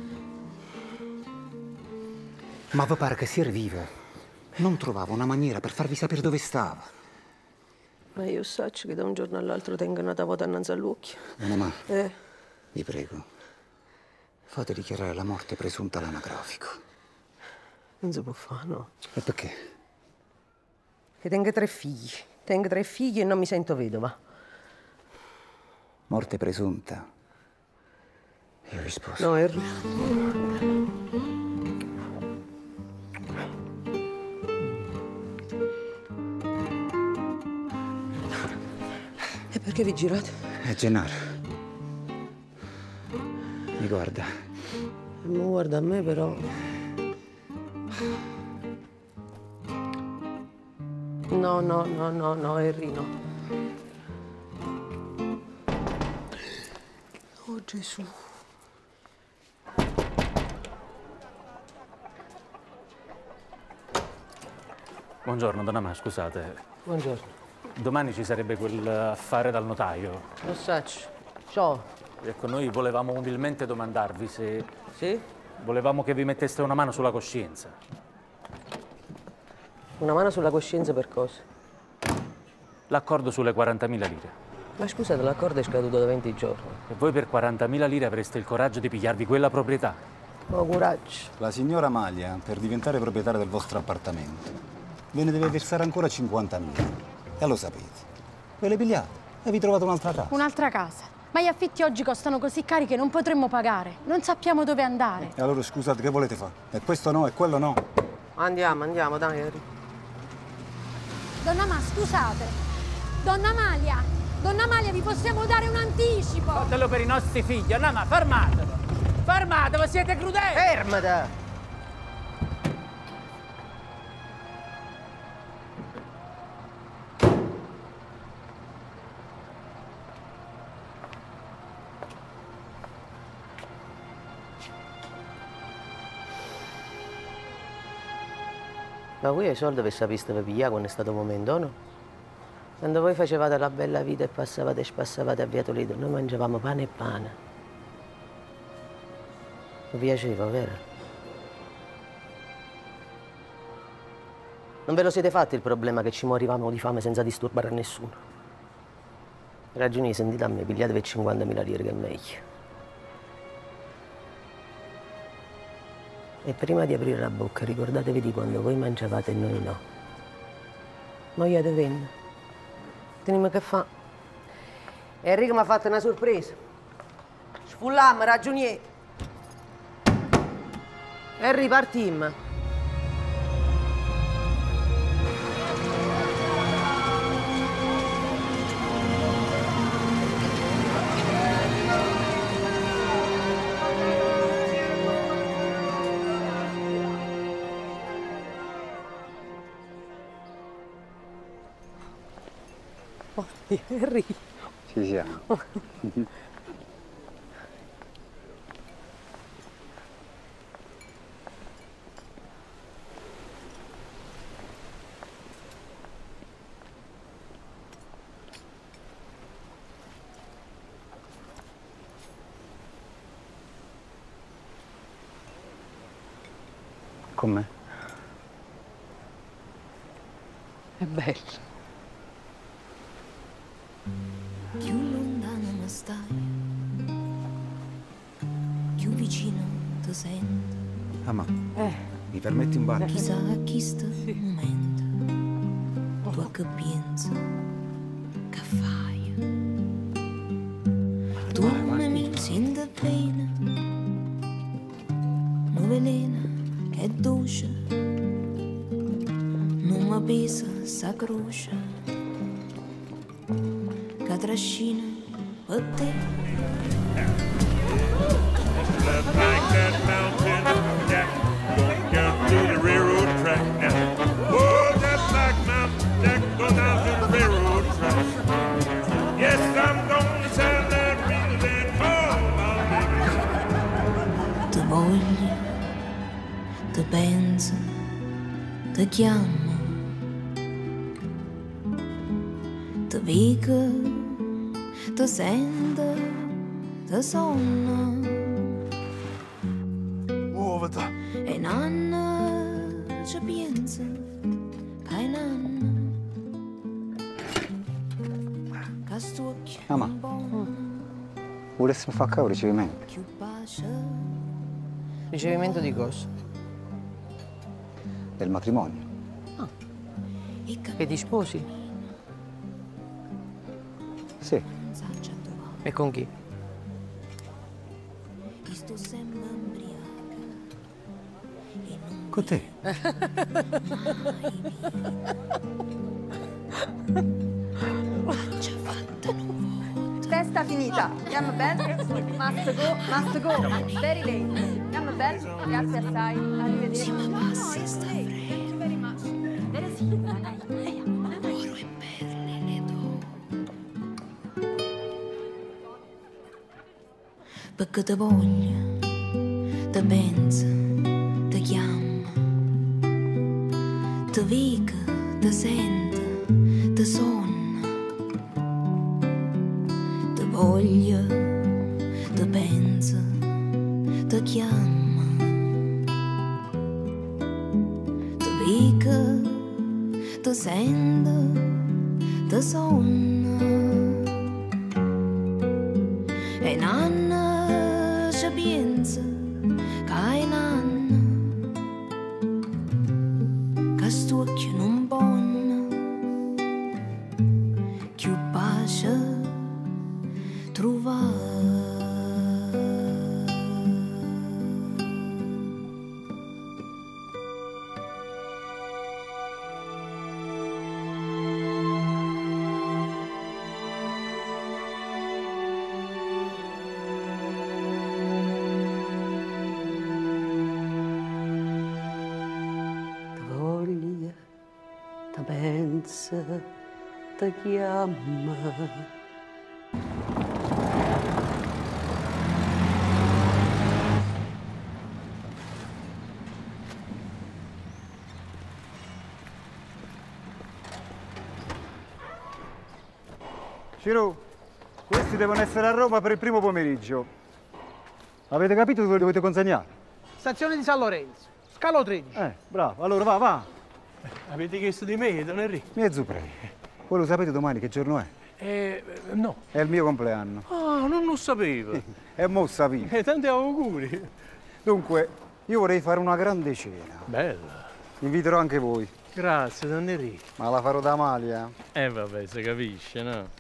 Ma vi pare che sia vivo? Non trovavo una maniera per farvi sapere dove stava. Ma io so che da un giorno all'altro tengo una vuota innanzi all'occhio. Anna, ma Eh, vi prego, fate dichiarare la morte presunta all'anagrafico. non si può fare, no? E perché? Che tengo tre figli. Tengo tre figli e non mi sento vedova. Morte presunta. Io vi sposo. No, Henry. E perché vi girate? È Gennaro. Mi guarda. Non guarda a me, però. No, no, no, no, no, Henry, no. Oh, Gesù. Buongiorno, donna Ma, scusate. Buongiorno. Domani ci sarebbe quell'affare dal notaio. Lo saccio. Ciao. Ecco, noi volevamo umilmente domandarvi se... Sì? Volevamo che vi metteste una mano sulla coscienza. Una mano sulla coscienza per cosa? L'accordo sulle quarantamila lire. Ma scusate, l'accordo è scaduto da venti giorni. E voi per quarantamila lire avreste il coraggio di pigliarvi quella proprietà? Oh, coraggio. La signora Malia, per diventare proprietaria del vostro appartamento, ve ne deve versare ancora cinquantamila. E lo sapete. Ve le pigliate e vi trovate un'altra casa. Un'altra casa? Ma gli affitti oggi costano così cari che non potremmo pagare. Non sappiamo dove andare. E allora scusate, che volete fare? E questo no, e quello no. Andiamo, andiamo, dai, Henry. Donna Ma, scusate. Donna Amalia, Donna Amalia, vi possiamo dare un anticipo? Fatelo per i nostri figli. No, ma fermatelo. Fermatelo, siete crudeli. Fermata. Ma voi ai soldi vi sapeste per pigliare quando è stato momento, no? Quando voi facevate la bella vita e passavate e spassavate a Via Toledo, noi mangiavamo pane e pane. Vi piaceva, vero? Non ve lo siete fatti il problema che ci morivamo di fame senza disturbare a nessuno? Ragioni, sentite a me, pigliatevi cinquantamila lire che è meglio. E prima di aprire la bocca, ricordatevi di quando voi mangiavate e noi no. Mogliate venna. Teniamo che fa. Enrico mi ha fatto una sorpresa. Sfullammo, ragionier. E ripartimmo. Henry. Ci siamo. Con me? È bello. Più lontano ma stai, più vicino ti sento. Mamma, Eh. mi permetti un bacio? Chissà a chi sta momento. Tu a che pensi? Che fai? Tu mi senti bene. Non velena che è dolce. Non mi pesa sta croce. Che trascina per te. Left like that mountain Jack, going down to the railroad track now. Oh, that black mountain Jack, going down to the railroad track. Yes, I'm gonna send that ring and call my Ti voglio, ti penso, ti chiamo, ti dico, ti sento, ti sonno. Muoviti. E nanna ci pensa, che nanna, che stucchia Mamma, un po' volessimo fare cavolo ricevimento. più pace. Ricevimento di cosa? Del matrimonio. E ti sposi? Sì. E con chi? Sto sempre ubriaca. Con te. Testa finita. Andiamo bene? Must go, must go. Very late. Andiamo bene? Grazie assai. Arrivederci. Ma passi sta Thank you very much. Very sì. Oro e perle le do. Perché ti voglio, ti penso, ti chiamo, ti dico, ti sento, ti sonno. Ti voglio, ti penso, ti chiamo, ti dico, ti sento, ti sonno. E nanna ci pensa, che nanna, che sto occhio non buono, più pace trovare. Ti voglio, ti penso, ti chiamo. Ciro, questi devono essere a Roma per il primo pomeriggio. Avete capito dove li dovete consegnare? Stazione di San Lorenzo, scalo tredici. Eh, bravo. Allora va, va. Avete chiesto di me, Don Enrico? Miei zuprei. Voi lo sapete domani che giorno è? Eh, no. È il mio compleanno. Ah, non lo sapevo. E mo sapevo. E tanti auguri. Dunque, io vorrei fare una grande cena. Bella. Inviterò anche voi. Grazie, Don Enrico. Ma la farò da Amalia. Eh vabbè, si capisce, no?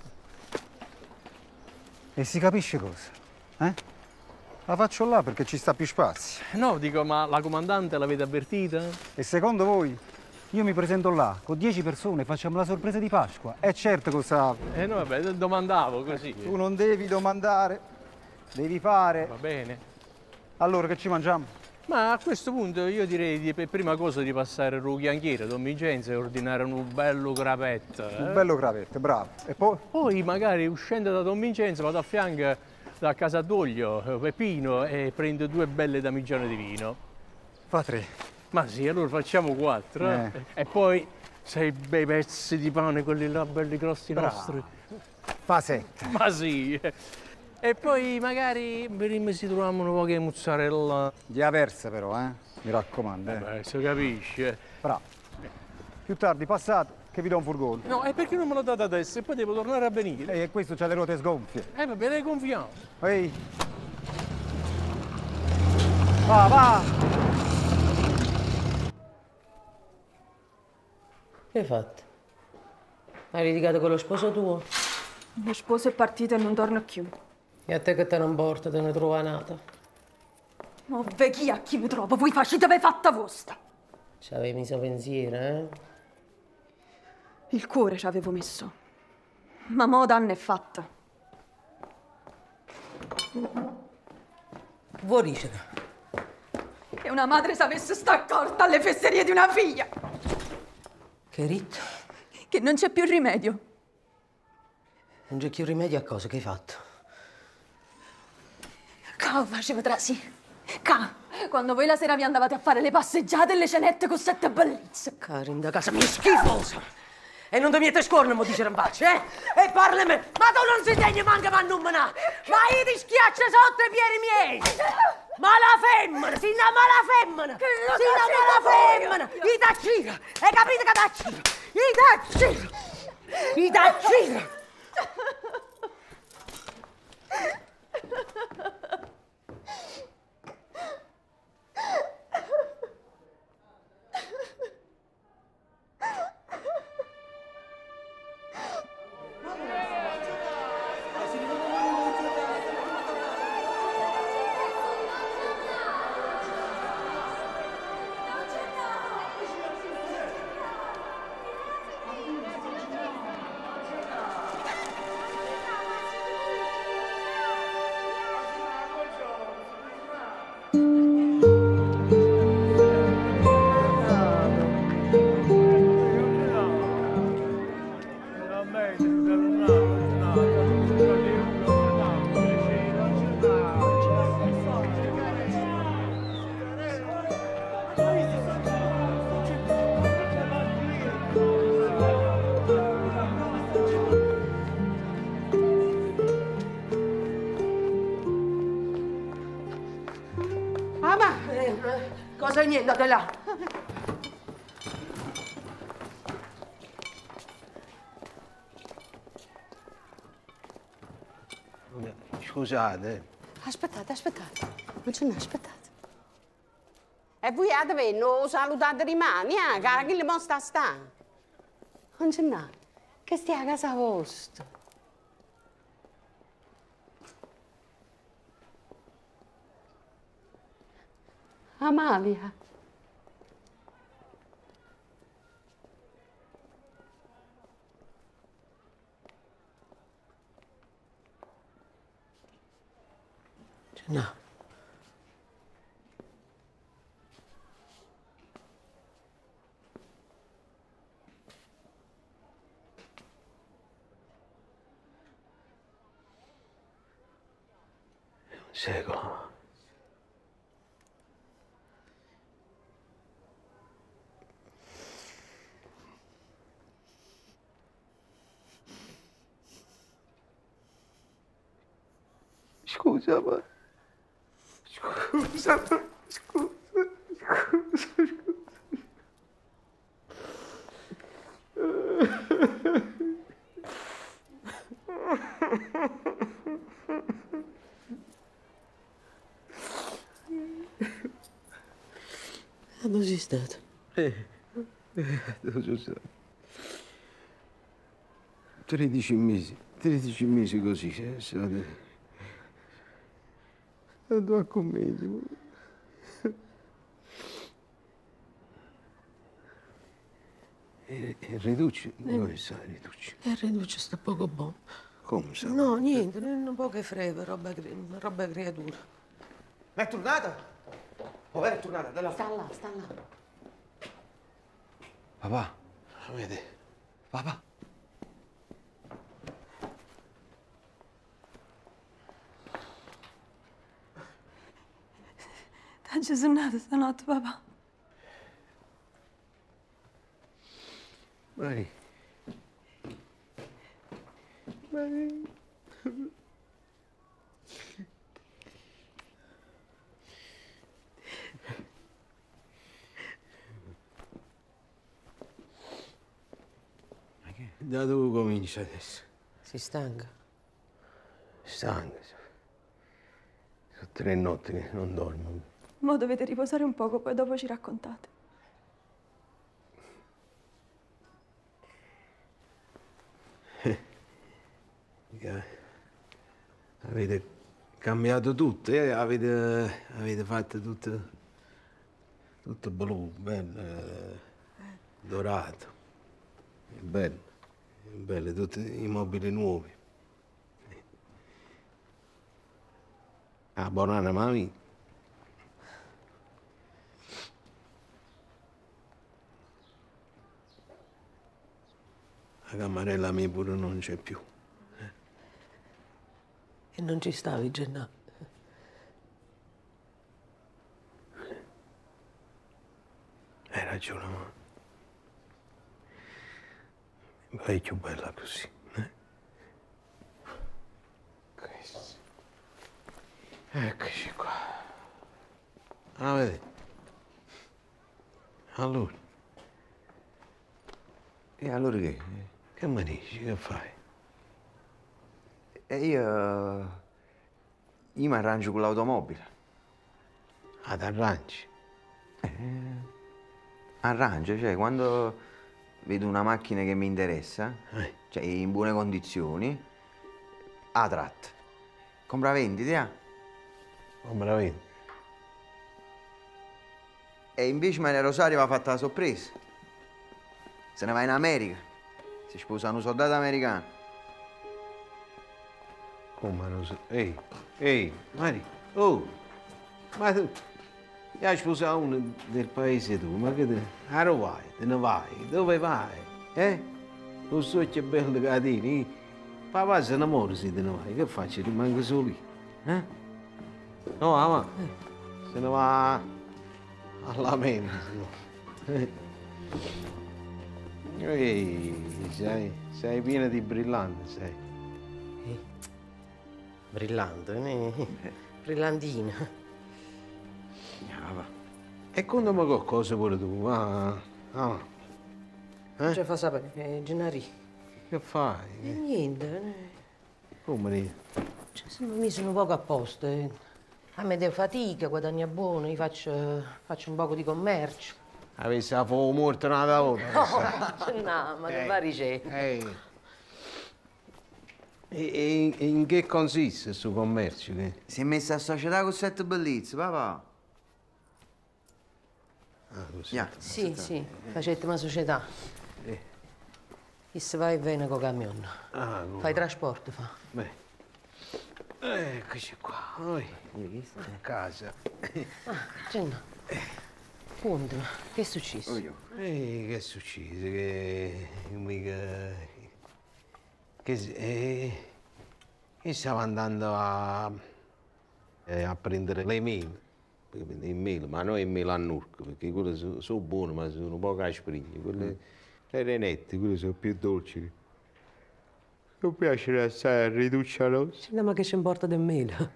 E si capisce cosa? Eh? La faccio là perché ci sta più spazio. No, dico, ma la comandante l'avete avvertita? E secondo voi? Io mi presento là, con dieci persone, facciamo la sorpresa di Pasqua. E certo cosa... Eh no, vabbè, domandavo così. Tu non devi domandare, devi fare. Va bene. Allora, che ci mangiamo? Ma a questo punto io direi di, per prima cosa di passare al Ruchianchiere, Don Vincenzo, e ordinare un bello crapetto. Eh? Un bello crapetto, bravo. E poi? Poi magari uscendo da Don Vincenzo vado a fianco da Casa d'Oglio, Peppino, e prendo due belle damigiane di vino. Fa tre. Ma sì, allora facciamo quattro. Eh. E poi sei bei pezzi di pane, quelli là belli grossi bravo. nostri. Fa sette. Ma sì. E poi magari prima si troviamo un po' di mozzarella. Di aversa però, eh? Mi raccomando, eh. Beh, si capisce. Bravo. Più tardi passate che vi do un furgone. No, e perché non me lo date adesso e poi devo tornare a venire? E questo c'ha le ruote sgonfie. Eh, va bene, confiamo. Ehi. Va, va! Che hai fatto? Hai litigato con lo sposo tuo? Il mio sposo è partito e non torna più. E a te che te non porta, te ne trova nata. Ma ve chi a chi mi trovo? Voi facete ve fatta vostra. Ci avevi messo pensiero, eh? Il cuore ci avevo messo. Ma mo danno è fatta. Vuoi dicere? Che una madre sapesse sta accorta alle fesserie di una figlia. Che ritto? Che non c'è più rimedio. Non c'è più rimedio a cosa che hai fatto? Ca faceva trasi. Ca, quando voi la sera vi andavate a fare le passeggiate e le cenette con sette bellezze. Karin, da casa mia schifosa! E non ti miete scorno, mo dice Rambacci, eh? E parlami! Ma tu non si degni manca ma non me na! Ma io ti schiaccio sotto i piedi miei! Ma la femmina! Si na ma la femmina! Si na ma la femmina! I taccira! Hai capito che taccira? I taccira! I taccira! Cosa niente, andate là. Scusate. Aspettate, aspettate. Non ce n'è, aspettate. E voi a dove non salutate rimani, eh? Che chi le mostra sta? Non ce n'è. Che stia a casa vostra. Amalia. No. È un secolo. Scusa, ma... Scusa, ma... Scusa, scusa, scusa. Dove sei stato? Eh, eh, dove sono stato? tredici mesi, tredici mesi così, eh, sono... Andò a commedio. E, e Reducci, dove sta Reducci? E Reducci sta poco buono. Come sta? No, niente, non può che frega, roba, roba creatura. Ma è tornata? Oh, è tornata, dalla... Sta là, sta là. Papà, vedi? Papà. Non ci sono nata stanotte, papà. Mari. Mari. Ma che? Da dove comincia adesso? Si stanca? Stanca. Sono tre notti che non dormo. Mo dovete riposare un poco, poi dopo ci raccontate. Avete cambiato tutto, eh? avete, avete fatto tutto, tutto blu, bello, eh, dorato, bello, bello, tutti i mobili nuovi. Ah, buona mamma. La camarella mia pure non c'è più. E non ci stavi, Gennà? Hai ragione, ma... È più bella così. Eh? Questo. Eccoci qua. Ah, vedi? Allora. E allora che? Che mi dici? Che fai? E io... Io mi arrangio con l'automobile. Ah, t'arrangi? Eh, arrangio, cioè, quando vedo una macchina che mi interessa, eh. cioè in buone condizioni, a tratta. Compra venditi, eh? Compra venditi. E invece Maria Rosaria mi ha fatto la sorpresa. Se ne va in America. Si sposa un soldato americano. Come non so? Ehi, ehi, Mari, oh, ma tu, io hai sposato uno del paese tu, ma che te, a dove vai? Te ne vai? Dove vai? Eh? Con questi belli catini, papà se innamora se te ne vai, che faccio? Rimango solo lì, eh? No, ma se ne va all'America, no? Ehi, sei, sei piena di brillanti, sei. Brillante, eh? Brillantina. Ah, E contami qualcosa pure tu, va? Ah. Eh? Ci fa sapere, eh, Gennari. Che fai? E niente. Eh. Come niente? Cioè, sono messo un poco a posto. Eh. A me devo fatica, guadagna buono, io faccio, faccio un poco di commercio. Avessi la fuoco morta una volta. No, no, ma che vari c'è? Ehi. E, e, e in che consiste questo commercio? Che? Si è messa a società con sette bellezze, papà. Ah, così. Yeah. Sì, sì, facete una società. Eh. E se vai e viene con il camion. Ah, no. Fai trasporto, fa. Beh. Eccoci qua. Oi. In casa. Ah, Genna. Contami, che è successo? Ehi, che è successo? Che... mica... Che... Eh... Io stavo andando a... eh, a prendere le mele. Le mele, ma non le mele a nurco, perché quelle sono, sono buone, ma sono un po' asprine. Quelle... le renette, quelle sono più dolci. Non piace assai a riduccia rossa. No, ma che ci importa del mele?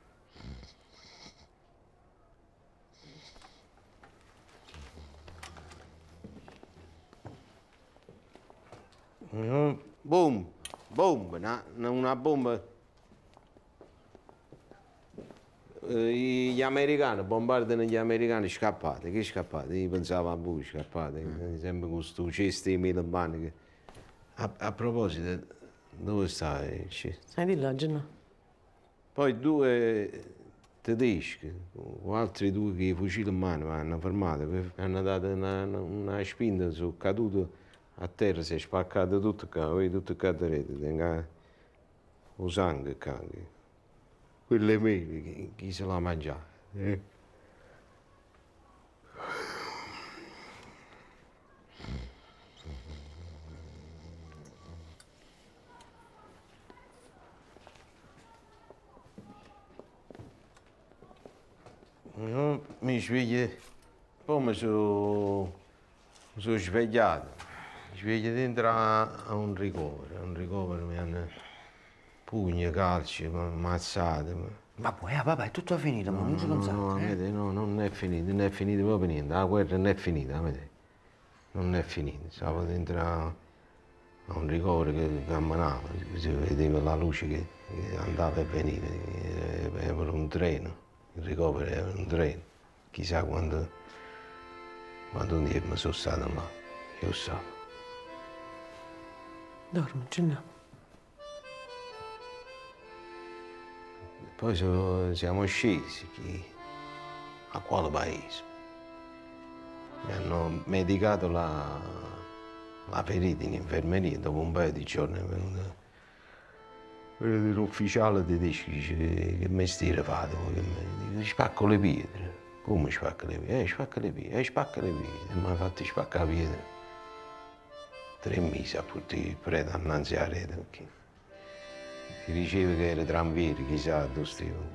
Mm, boom, bomba, una, una bomba. Eh, gli americani, bombardano gli americani scappati. Che scappati? Io pensavo a voi scappati, mm. sempre con questo cesto di mele in mano. Che... A, a proposito, dove stai? Stai di là, no? Poi due tedeschi, o altri due che fucili in mano mi hanno fermato, mi hanno dato una, una spinta, sono caduto a terra, si è spaccato tutto qua, vedi tutto qua da rete, tengo lo sangue qua. Quelle mele, chi, chi se l'ha mangiata? Eh? No, mi sveglio, poi mi sono so svegliato, mi sveglio dentro a, a un ricovero, a un ricovero mi hanno pugni, calci, ammazzate. Ma poi, ah, papà, è tutto finito, ma non si no, consa. no, eh? vedi, no, non è finito, non è finito proprio niente, la guerra non è finita, vedi? Non è finita, stavo dentro a, a un ricovero che camminava, si vedeva la luce che, che andava e veniva, era un treno. Il ricovero era un treno. chissà quando, quando un giorno sono stato là, io so. Dormi, Gennaro. Poi so- siamo scesi, chi- a quale paese? Mi hanno medicato la, la ferita in infermeria, dopo un paio di giorni è venuto venuto un ufficiale tedesco, dice che mestiere fate voi? Che me- dice, spacco le pietre. Come spacca le pietre? Eh, spacca le pietre, eh, spacca le pietre. Mi ha fatto spaccare la pietra. Tre mesi a portare il prete annanzi alla rete, perché si diceva che era tranviere, chissà dove stava.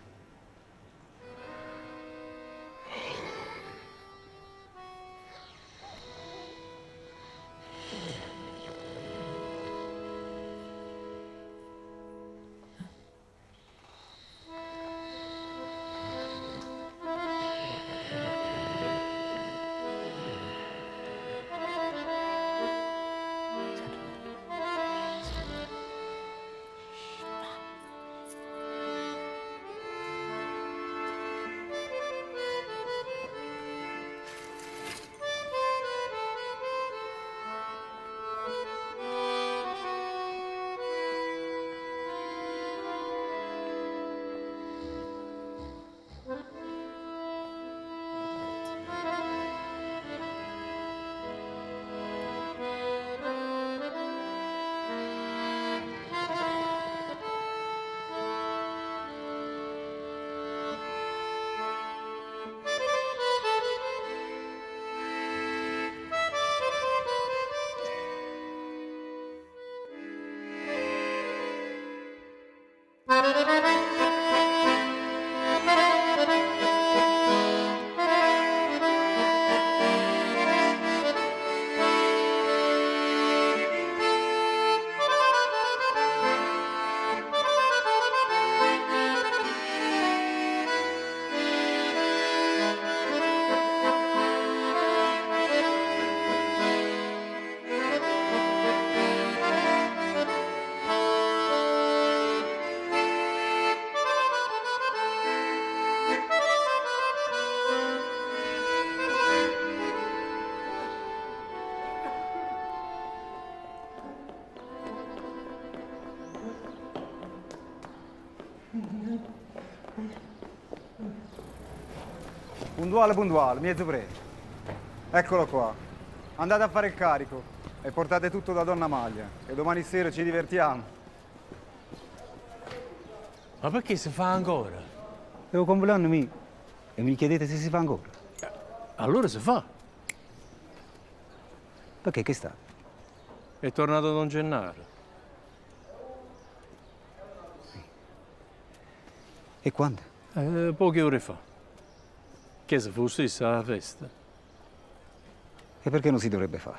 Puntuale, puntuale, mezzo pre. Eccolo qua. Andate a fare il carico e portate tutto da Donna Maglia, che domani sera ci divertiamo. Ma perché si fa ancora? È un compleanno mio e mi chiedete se si fa ancora. Allora si fa. Perché che sta? È tornato Don Gennaro. E quando? Eh, poche ore fa. Che se fosse stessa la festa. E perché non si dovrebbe fare?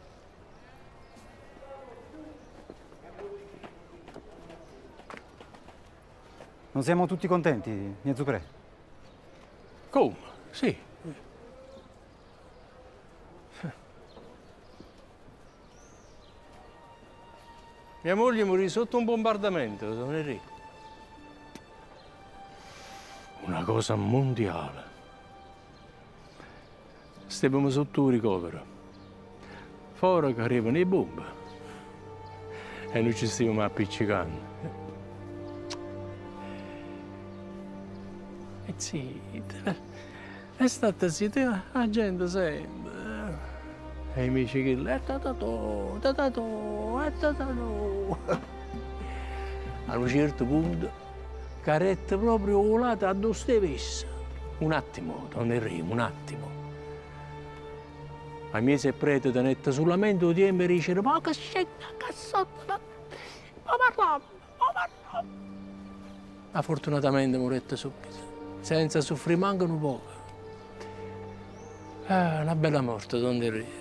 Non siamo tutti contenti, mia Zucre? Come? Sì. Mia moglie morì sotto un bombardamento, Don Enrico. Una cosa mondiale. Stavamo sotto il ricovero. Fuori che arrivano le bombe. E noi ci stavamo appiccicando. E zitta. È stata zitta, la gente sente. E mi dice che è tatato, tatato, è tatato. A un certo punto, caretta proprio volata addosso te vessa. Un attimo, Don Enrico, un attimo. A me si è prete tenetta solamente di tempo e dice ma che scena, che sotto, ma parliamo, ma parliamo. Ma fortunatamente morette subito, senza soffrire manco un poco. Ah, una bella morte, Don Enrico.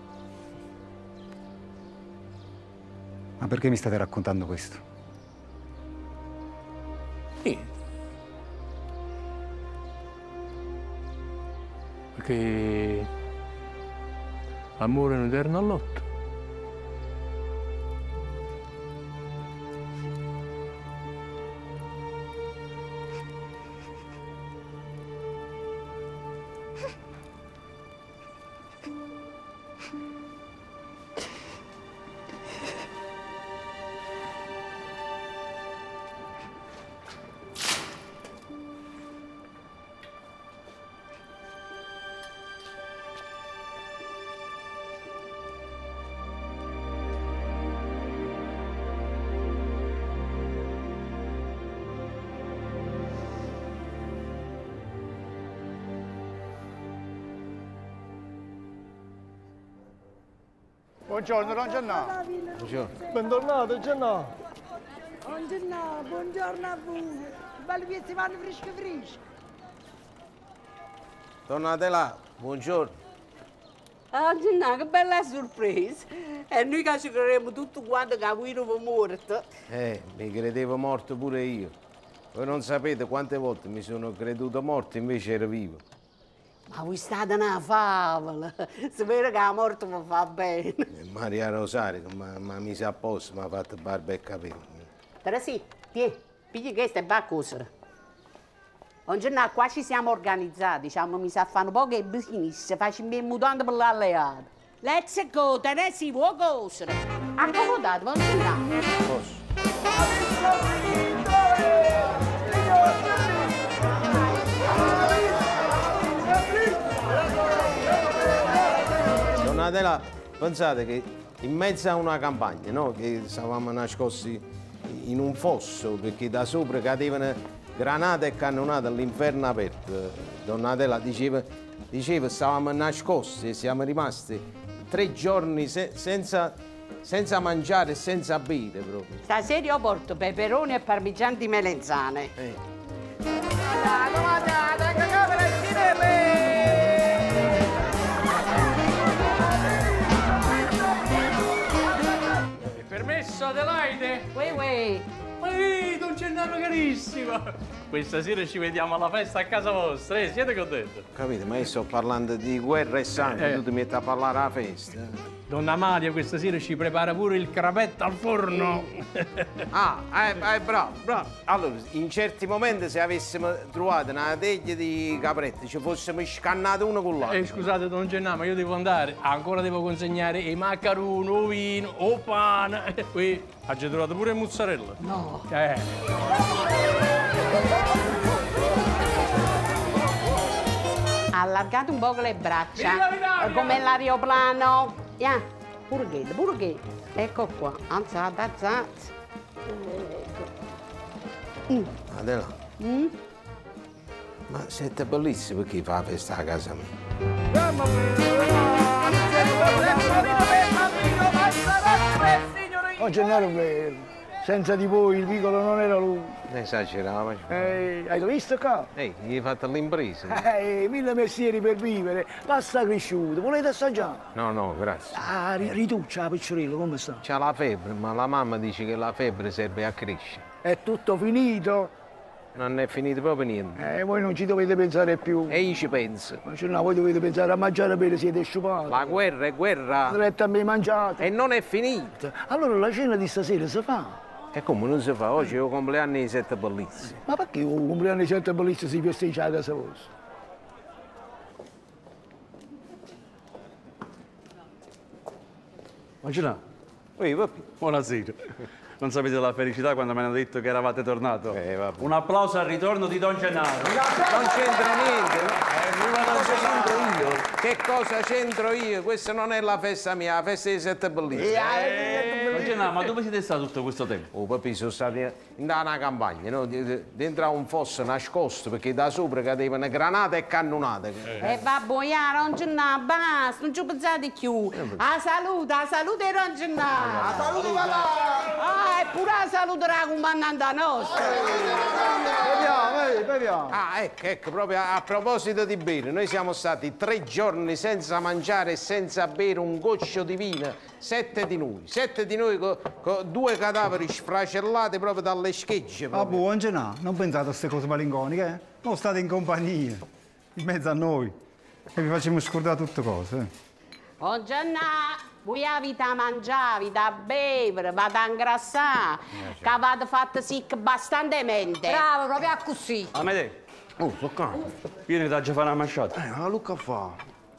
Ma perché mi state raccontando questo? Niente. Perché l'amore è un eterno all'otto. Buongiorno, Don Gennaro. Buongiorno. Bentornato, Gennaro. Buongiorno, buongiorno a voi. Belli piezzi vanno freschi freschi. Tornate là, buongiorno. Ah, Gennaro, che bella sorpresa. E noi che ci crediamo tutti quanti che voi eravamo morto. Eh, mi credevo morto pure io. Voi non sapete quante volte mi sono creduto morto, invece ero vivo. Ma voi state una favola. Sapere che la morte mi fa bene. E Maria Rosario, che mi ha messo a posto, mi ha fatto barba e capelli. Teresi, tieni, pigli questo e va a cosere. Un giorno qua ci siamo organizzati, diciamo, mi sa fare un po' che business, facciamo il mutante per l'alleato. Let's go, Teresi, vuoi cosere? Accomodate, buon giorno. Posso? Tornate là, pensate che in mezzo a una campagna, no? Che stavamo nascosti in un fosso perché da sopra cadevano granate e cannonate all'inferno aperto. Donatella diceva, diceva stavamo nascosti e siamo rimasti tre giorni se, senza, senza mangiare e senza bere proprio. Stasera io porto peperoni e parmigiano di melenzane. Eh. Permesso, Adelaide? Uè, uè. Ehi, Don Gennaro carissimo! Questa sera ci vediamo alla festa a casa vostra, eh? Siete contenti? Capite, ma io sto parlando di guerra e sangue, Eh. tu ti metti a parlare alla festa. Donna Amalia questa sera ci prepara pure il crapetto al forno. Ah, eh, eh, bravo, bravo. Allora, in certi momenti se avessimo trovato una teglia di capretti, ci fossimo scannati uno con l'altro. Eh, scusate, Don Gennaro, ma io devo andare. Ancora devo consegnare i maccheroni, o vino, o pane. Qui, ha già trovato pure il mozzarella? No. Eh. Allargate un po' le braccia. Viva l'Italia! Come l'aeroplano. Yeah. Pure che, pure che. Ecco qua. Alzate, alzate. Ecco. Mm. Adela, Mm? ma siete bellissimi perché fa la festa a casa mia. Oh, Gennaro bello. Senza di voi il piccolo non era lui. Esagerava. Eh, hai visto qua? Ehi, gli hai fatto l'impresa. Eh, mille mestieri per vivere. Pasta cresciuta, volete assaggiare? No, no, grazie. Ah, rituccia la picciolina, come sta? C'ha la febbre, ma la mamma dice che la febbre serve a crescere. È tutto finito? Non è finito proprio niente. Eh, voi non ci dovete pensare più. E io ci penso. Ma cioè, no, voi dovete pensare a mangiare bene, siete sciupati. La guerra è guerra. Direttamente mangiate. E non è finita. Allora la cena di stasera si fa? E come non si fa? Oggi è il compleanno di sette bellissimi. Ma perché il compleanno di sette bellissimi si festeggia a casa vostra? Immaginate. Ui, papi. Buonasera. Non sapete la felicità quando mi hanno detto che eravate tornato. Eh, vabbè. Un applauso al ritorno di Don Gennaro. Non c'entra niente. Eh, cosa c'entro io? Che cosa c'entro io? Questa non è la festa mia, la festa di sette bellissimi. Don Gennaro, ma dove siete stati tutto questo tempo? Oh, papi, sono stati in una campagna, no? Dentro a un fosso nascosto, perché da sopra cadevano granate e cannonate. E va boiare, non c'è nada, basta, non ci pensate più. A salute, a salute non c'è nada. A salute, papà! Ah, e pure a salute della comandante nostra. Beviamo, eh, beviamo. Ah, ecco, ecco, proprio a, a proposito di bere, noi siamo stati tre giorni senza mangiare e senza bere un goccio di vino, sette di noi, sette di noi con co due cadaveri sfracellati proprio dalle schegge. Ah, proprio. buon Gennaro, non pensate a queste cose malinconiche, eh? Non state in compagnia, in mezzo a noi, e vi facciamo scordare tutte cose, eh? Oh Gianna, voi avete a mangiare, avete a bere, vado a ingrassare, che avete fatto sic bastantemente. Bravo, proprio a così. Amedeo, Oh, so qua. vieni da già fare una masciata. Eh, ma Luca fa.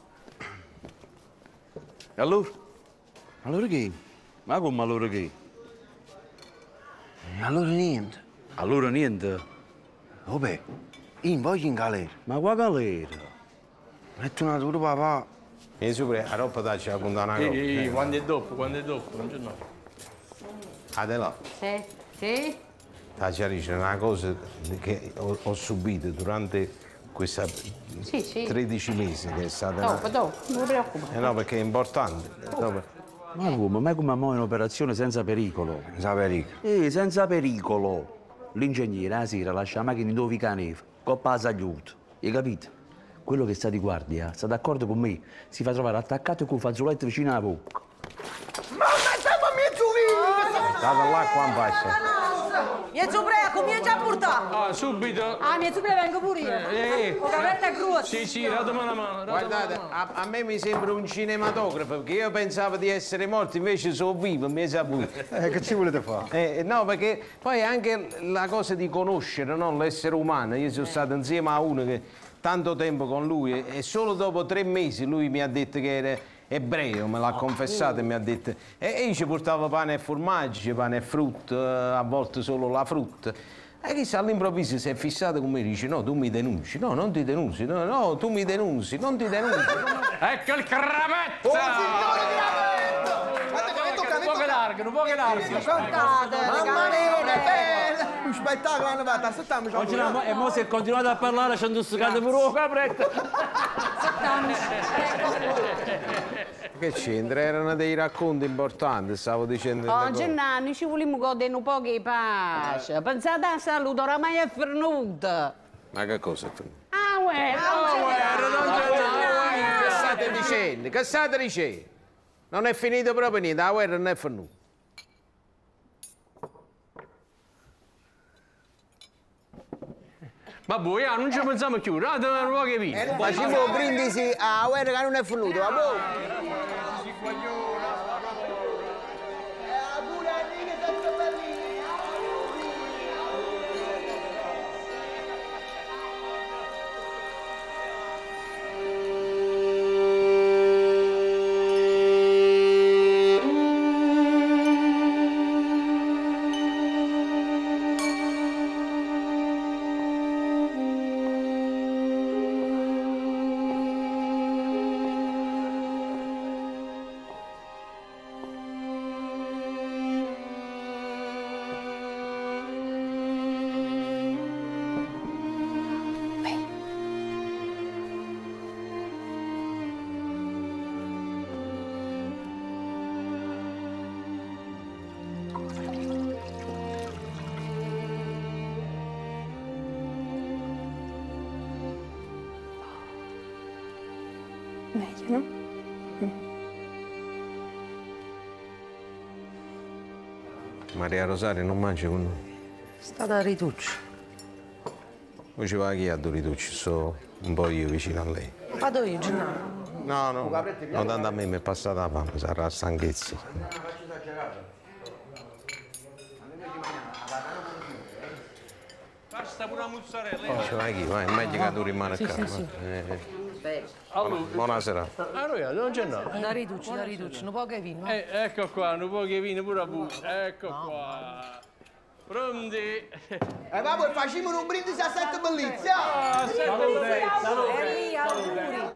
E allora? Allora che? Ma come allora che? E allora niente. Allora niente. Vabbè, io voglio in galera. Ma qua galera? È tornato pure papà. E su pure, la roba da ci raccontare una cosa. Ehi, ehi, quando è dopo, quando è dopo, non c'è no. Adela, Sì, sì. ti chiarisce una cosa che ho, ho subito durante questa Sì, sì. tredici mesi che è stata... Dopo, dopo, non ti preoccupare. Eh no, perché è importante. Dopo- Ma come? Ma come mo è un'operazione senza pericolo? Senza pericolo? Eh, senza pericolo. L'ingegnere la sera lascia la macchina in dove i cani, coppa la sagliuto. Hai capito? Quello che sta di guardia, sta d'accordo con me, si fa trovare attaccato con un fazzoletto vicino alla bocca. Ma siamo mezzo vivi! State là qua in faccia. Mezzo ubriaco, mi hai già portato! Ah, subito! Ah, mezzo ubriaco vengo pure io! Eh, eh. Ho capetta crua! Sì, sì, datemi una mano. Guardate, a, a me mi sembra un cinematografo, perché io pensavo di essere morto, invece sono vivo, mi è saputo. Eh, che ci volete fare? Eh, no, perché poi anche la cosa di conoscere, no? L'essere umano. Io sono stato insieme a uno che tanto tempo con lui e solo dopo tre mesi lui mi ha detto che era ebreo, me l'ha confessato e mi ha detto... E io ci portavo pane e formaggio, pane e frutta, a volte solo la frutta. E chissà, all'improvviso si è fissato con me e dice no, tu mi denunci, no, non ti denunci, no, no, tu mi denunci, non ti denunci. Ecco il cravetto! Oh, signore Cravetto! Non può che largo, non può che largo. Mamma mia, un spettacolo hanno fatto, aspettiamoci. Oggi no, e mo se continuate a parlare ci hanno stuccato pure la capretta. Che c'entra? Erano dei racconti importanti, stavo dicendo. Oggi nanni ci vogliamo godere un po' di pace. Pensate a saluto, oramai è venuta. Ma che cosa è venuto? Ah, uè, Che state dicendo? Che state dicendo? Non è finito proprio niente, la guerra non è finita. Ma voi ah, non ci pensiamo più, date una nuova che viene. Facciamo brindisi a guerra che non è finita, va buono. Meglio, no? Maria Rosaria non mangia con noi. Sta da rituccio. Poi ci va chi a Doritucci, sto un po' io vicino a lei. Vado io, Gennaro. No, no, non tanto a me, mi è passata la fame, sarà la stanchezza. Basta pure la mozzarella. Ci va chi, vai, è meglio che tu rimani a Sì, casa. sì, sì. Eh, Allora, buonasera. allora, non c'è no. Da rituccio, da rituccio, un po' che vino. Eh, ecco qua, un po' che vino pure a bu. Ecco qua. Pronti? E va, poi facciamo un brindisi a sette bellizia. Ah, salute, salute. E lì, auguri.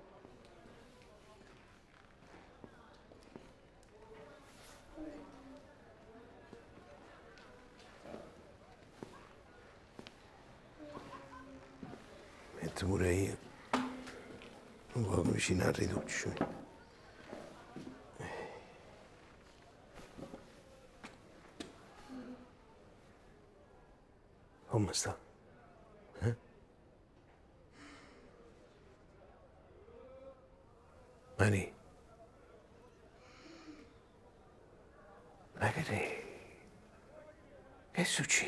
Metto pure io. Un po' vicino al rituccio. Come sta? Eh? Mani. Ma che te? Che è successo?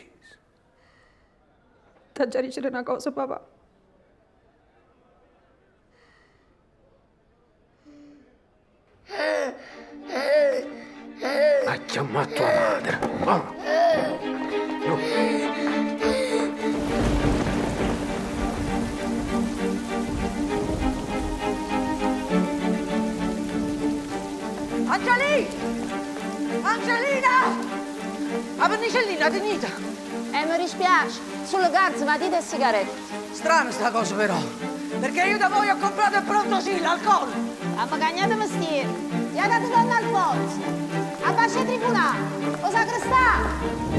T'ha già dicere una cosa, papà. Ha chiamato tua madre. Oh. No. Angelina! Angelina! La pennicellina, tenuta! Eh, mi dispiace. Sulle calze, matite e sigarette. Strana sta cosa però, perché io da voi ho comprato il pronto sì, l'alcol. Ah, ma cagnate mestiere. Gli ha dato donna al pozzo. Abbascia il tribunale. O sacrestà.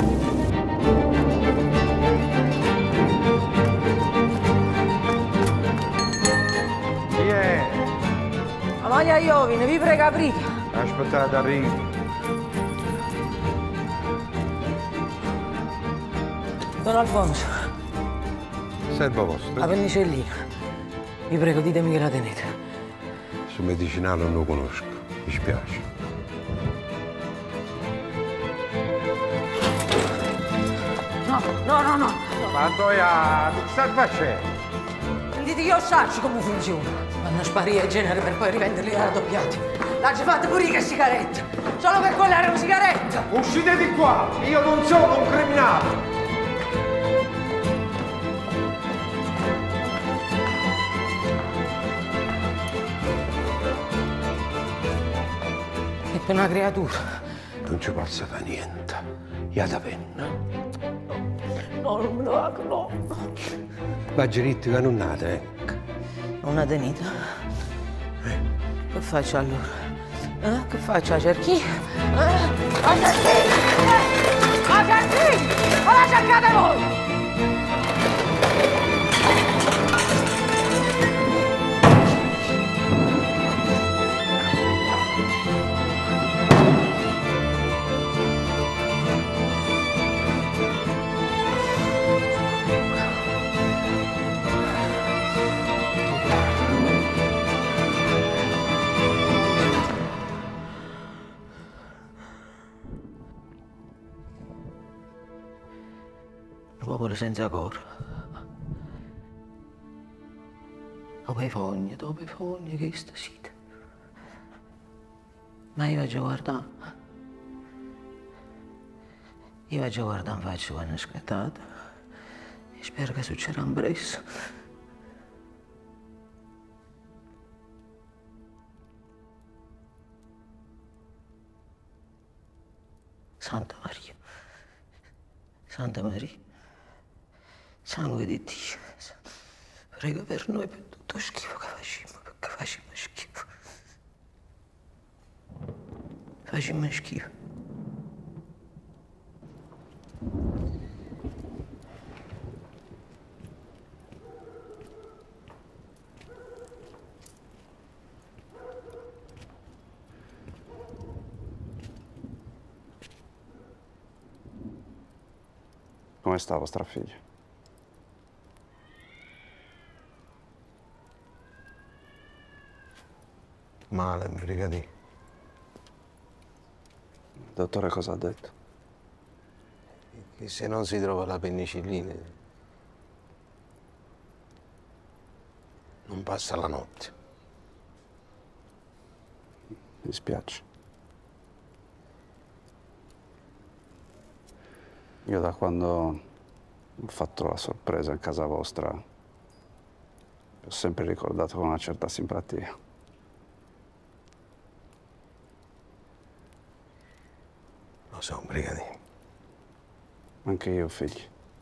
Chi è? La maglia Iovine, vi prega aprite. Aspettate, arrivo. Don Alfonso, Servo vostro? la penicillina. Vi prego, ditemi che la tenete. Su medicinale non lo conosco, mi spiace. No, no, no, no. Ma Toia, che sta facendo? Dite che io sacci come funziona. Fanno sparire il genere per poi rivenderli raddoppiati. L'ha già fatto pure che sigarette. Solo per quella era una sigaretta. Uscite di qua! Io non sono un criminale! È per una creatura. Non ci passa da niente. Ia da penna. No, non me lo hago, no. Va giritti che non nate, ecco. Una tenita. Che faccio allora? Eh? Che faccio a cerchi? Eh? A cerchi! Eh? A cerchi! O la cercate voi? Popolo senza coro. Dove fogne, dove fogne che sta sita. Ma io vado a guardare. Io vado a guardare in faccia quando è scattata. E spero che succederà presto. Santa Maria. Santa Maria. Sangue di Dio, prega per noi per tutto schifo che facciamo, perché facciamo schifo. Facciamo schifo. Come sta vostra figlia? Male, brigadiere. Dottore, cosa ha detto? Che se non si trova la penicillina non passa la notte. Mi dispiace. Io da quando ho fatto la sorpresa in casa vostra ho sempre ricordato con una certa simpatia. Lo so, brigadiere. Anche io ho figli.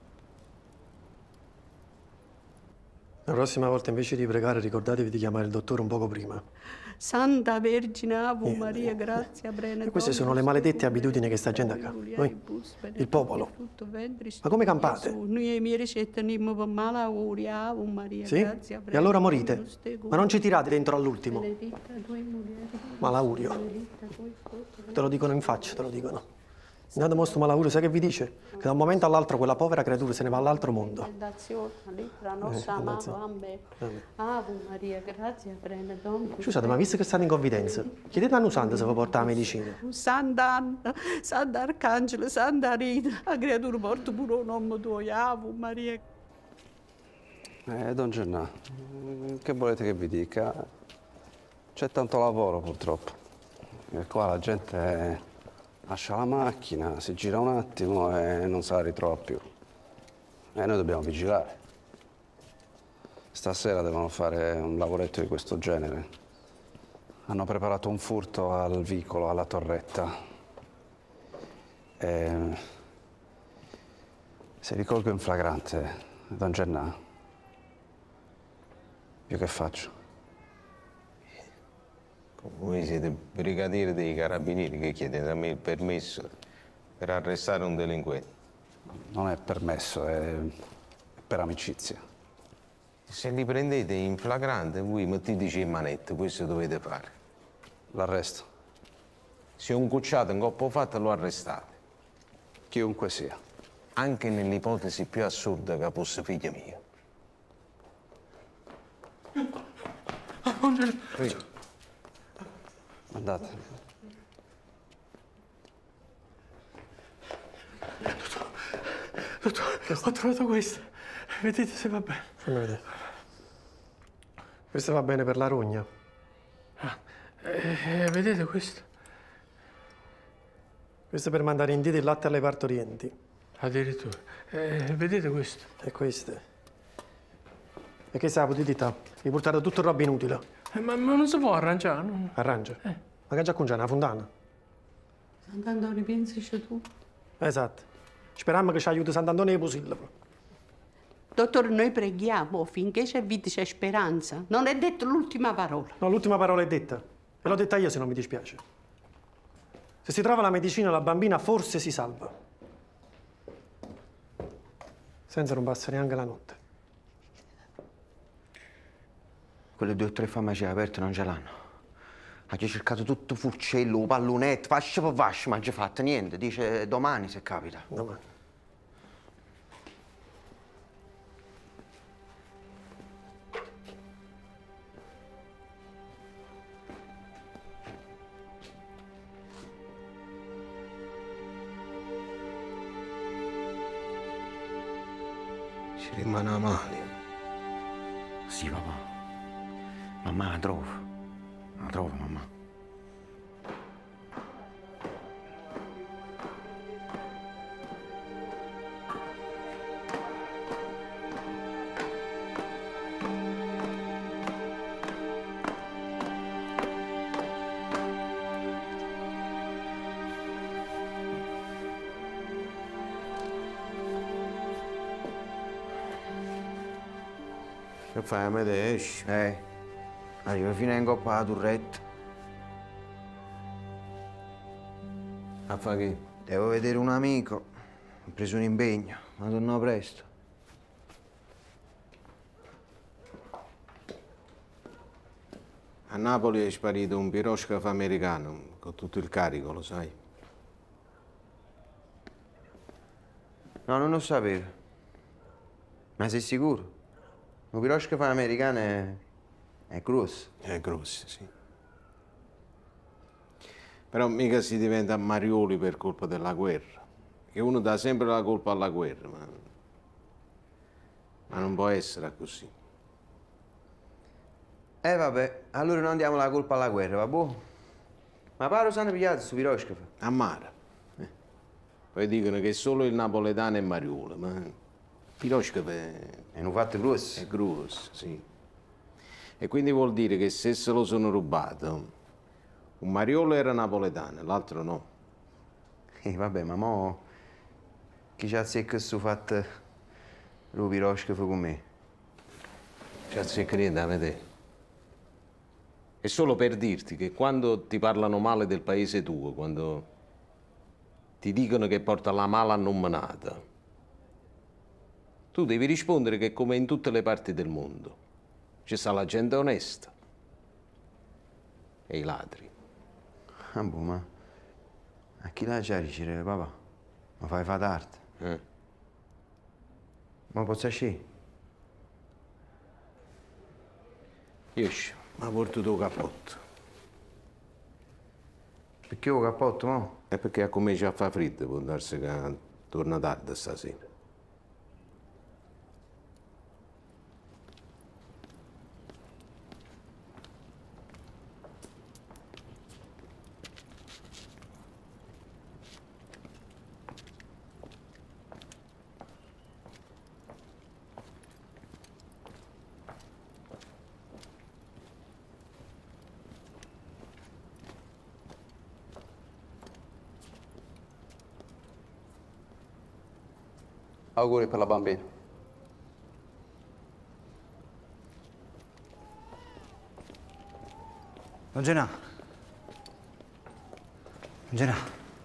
La prossima volta invece di pregare ricordatevi di chiamare il dottore un poco prima. Santa Vergine, Ave Maria, grazia, plena. E queste sono le maledette abitudini che sta gente ha. Noi, il popolo. Ma come campate? Noi mi ricettenimo per malaugurio, Ave Maria, Sì? grazia, E allora morite. Ma non ci tirate dentro all'ultimo. Malaugurio. Te lo dicono in faccia, te lo dicono. Intanto mostro malaugurio, sai che vi dice? Che da un momento all'altro quella povera creatura se ne va all'altro mondo. Scusate, ma visto che state in confidenza, chiedete a un santo se vi porta la medicina. Sant'Anna, Sant'Arcangelo, Santa Rita, la creatura porta pure un nome tuo, Ave Maria. Eh, don Gennà, che volete che vi dica? C'è tanto lavoro purtroppo. E qua la gente lascia la macchina, si gira un attimo e non se la ritrova più. E noi dobbiamo vigilare. Stasera devono fare un lavoretto di questo genere. Hanno preparato un furto al vicolo, alla torretta. E se li colgo in flagrante, don Gennà, io che faccio? Voi siete brigadiere dei carabinieri che chiedete a me il permesso per arrestare un delinquente. Non è permesso, è per amicizia. Se li prendete in flagrante, voi mettiteci in manette, questo dovete fare. L'arresto? Se un cucciato in coppa fatto lo arrestate. Chiunque sia. Anche nell'ipotesi più assurda che fosse figlia mia. Prego. Andate. Dottore, ho trovato questa. Vedete se va bene. Fammi vedere. Questa va bene per la rogna. Ah, eh, vedete questo? Questo è per mandare indietro il latte alle partorienti. Addirittura. Eh, vedete questo? E queste. E che sa la putidità? Vi portate tutto roba inutile. Eh, ma, ma non si può arrangiare, no? Arrangia? Eh. Ma che già con una fontana? Sant'Antonio, pensaci tu? Esatto. Speriamo che ci aiuti Sant'Antonio Posillo. Dottore, noi preghiamo finché c'è vita, c'è speranza. Non è detto l'ultima parola. No, l'ultima parola è detta. E l'ho detta io se non mi dispiace. Se si trova la medicina, la bambina forse si salva. Senza non passa neanche la notte. Quelle due o tre farmacie aperte non ce l'hanno. Ha cercato tutto furcello, pallonetto, fascia per fascia, ma non ci ha fatto niente. Dice domani se capita. Domani. Ci rimane a male. Sì, papà. Mamma la trovo. La trovo, mamma. Che fai, a me te esci? Eh, arriva fino in coppa la turretta. A fare che? Devo vedere un amico. Ho preso un impegno, ma torno presto. A Napoli è sparito un piroscafo americano con tutto il carico, lo sai? No, non lo sapevo. Ma sei sicuro? Un piroscafo americano è... è grosso. È grosso, sì. Però mica si diventa marioli per colpa della guerra. Che uno dà sempre la colpa alla guerra, ma... ma non può essere così. Eh vabbè, allora non diamo la colpa alla guerra, va buono? Ma pare sanno pigliato su piroscafo? A mare. Eh. Poi dicono che solo il napoletano è mariolo, ma... piroscafo è... è un fatto grosso. È grosso, sì. E quindi vuol dire che se se lo sono rubato, un mariolo era napoletano, l'altro no. Eh vabbè, ma mo... chi ci azzecca su fatto lo piroscafo con me? Ci azzecca niente a vedere. È solo per dirti che quando ti parlano male del paese tuo, quando ti dicono che porta la mala non menata, tu devi rispondere che come in tutte le parti del mondo ci sta la gente onesta e i ladri. Ah, boh, ma a chi la già riceve, papà? Ma fai fa tardi. Eh. Ma posso uscire? Io esci, ma porto tuo cappotto. Perché ho cappotto, mo? È perché a comincia a fa freddo, può darsi che torna tardi stasera. Auguri per la bambina. Don Genà. Don Genà.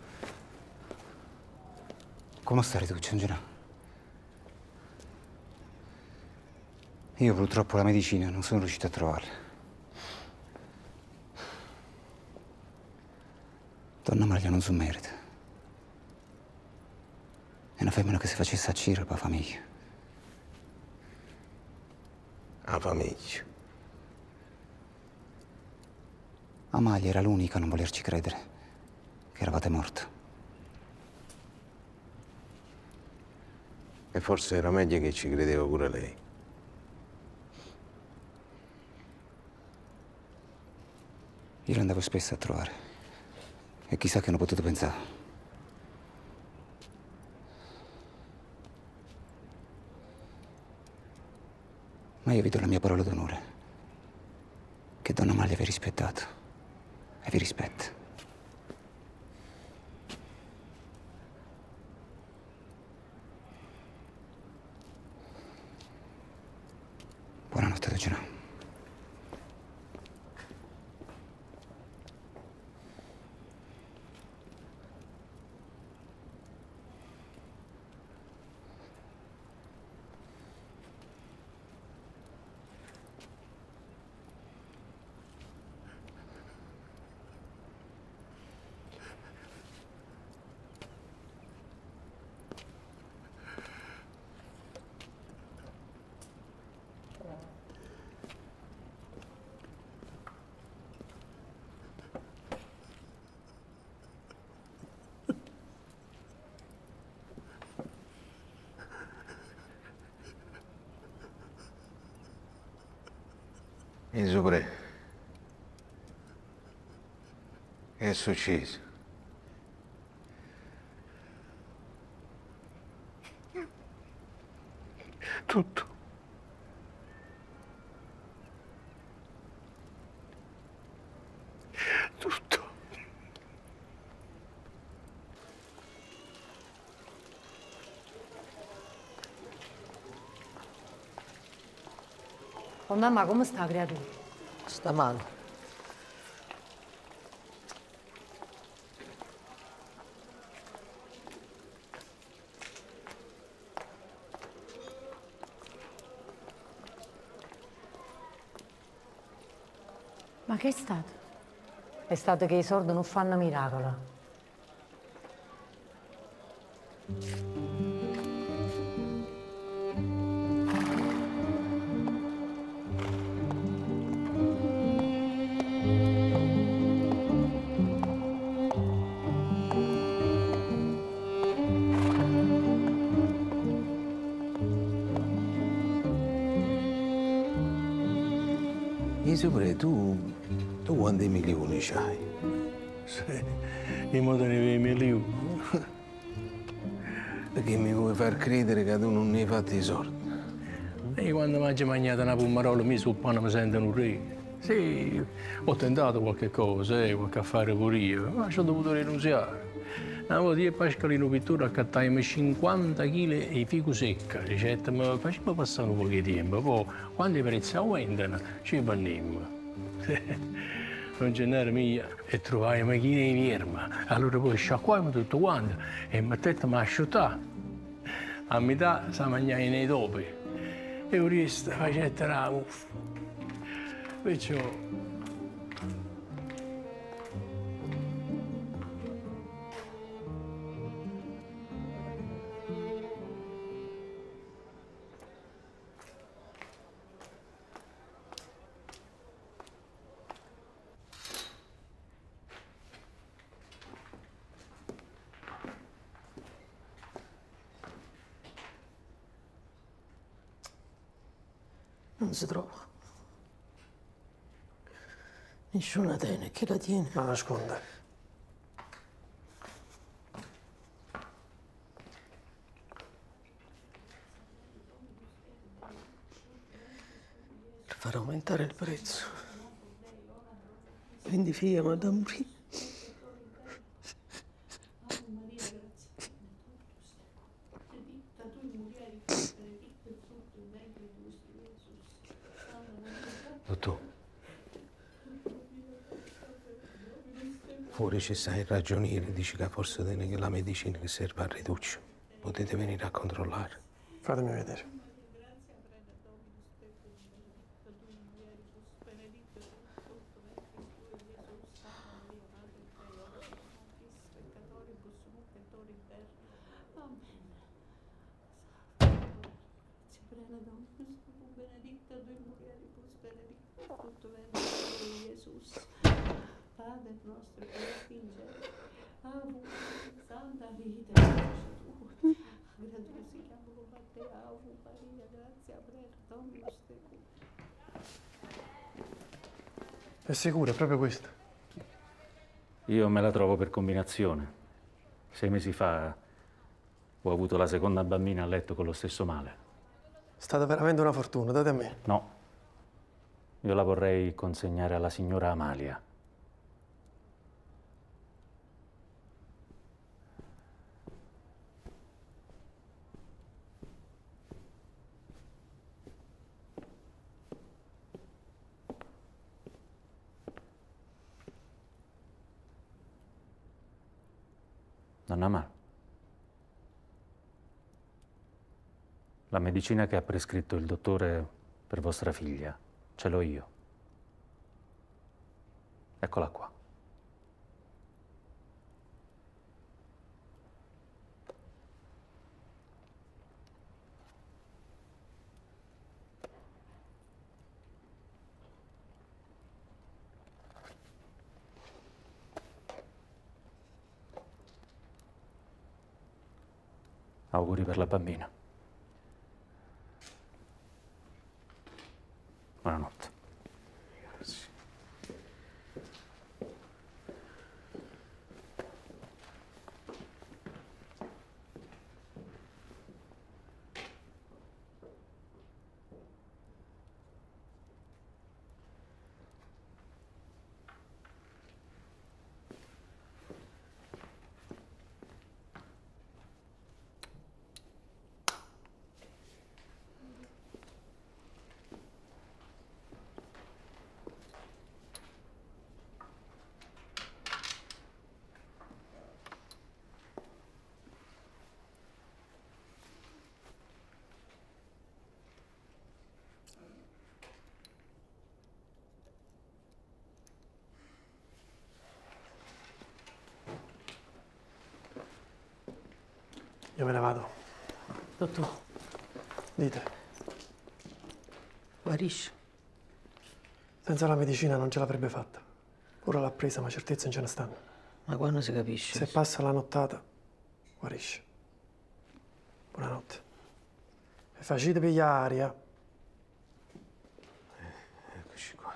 Come stai tu, Don Genà? Io purtroppo la medicina non sono riuscito a trovarla. Donna Malia non si merita. È una femmina che si facesse a ciro per la famiglia. La famiglia. Amalia era l'unica a non volerci credere che eravate morto. E forse era meglio che ci credeva pure lei. Io l'andavo spesso a trovare. E chissà che hanno potuto pensare. Ma io vi do la mia parola d'onore. Che Donna Malia vi ha rispettato. E vi rispetta. Buonanotte, Dogino. Isubre, che è successo? Tutto. Tutto. Oh mamma, come sta la creatura? Sta male. Ma che è stato? È stato che i sordi non fanno miracolo. Isubre, tu, tu quanti milioni c'hai? Sì, in modo ne milioni. Perché mi vuoi far credere che tu non ne hai fatti i soldi? E quando mangi mangiata una pomarola mi sul pane mi sentono un re. Sì, ho tentato qualche cosa, eh, qualche affare pure io, ma ci ho dovuto rinunziare. Una volta io e Pascalino Pittura accattammo cinquanta chili di fico secca, ricetta, ma facciamo passare un po' di tempo, poi quando i prezzi aumentano ci parliamo. Un genere mia e trovai una macchina di mierma, allora poi sciacquavamo tutto quanto e mettetemi a asciuttare. A metà si mangiava nei topi e il resto facette la muffa. Perciò non si trova. Nessuna tene che la tiene. La nasconde. Per far aumentare il prezzo. Quindi figlia ma da morire. Dottor, fuori ci sta il ragioniere, dice che forse tiene che la medicina che serve al riduccio. Potete venire a controllare. Fatemi vedere. Federico, tutto bene, Gesù. Padre nostro che sei in cielo, avu, santa vita, gratuito si chiama come a te, avu, Maria, grazia, prega, Dominus tecum. È sicuro, è proprio questo? Io me la trovo per combinazione. Sei mesi fa ho avuto la seconda bambina a letto con lo stesso male. È stata veramente una fortuna, date a me. No. Io la vorrei consegnare alla signora Amalia. Donna Amalia. La medicina che ha prescritto il dottore per vostra figlia, ce l'ho io. Eccola qua. Auguri per la bambina. Buonanotte. Grazie. Io me ne vado. Dottore, Dite, guarisce. senza la medicina non ce l'avrebbe fatta. Ora l'ha presa, ma certezze non ce ne stanno. Ma quando si capisce? Se passa la nottata, guarisce. Buonanotte. E facite pigliare aria. Eccoci qua.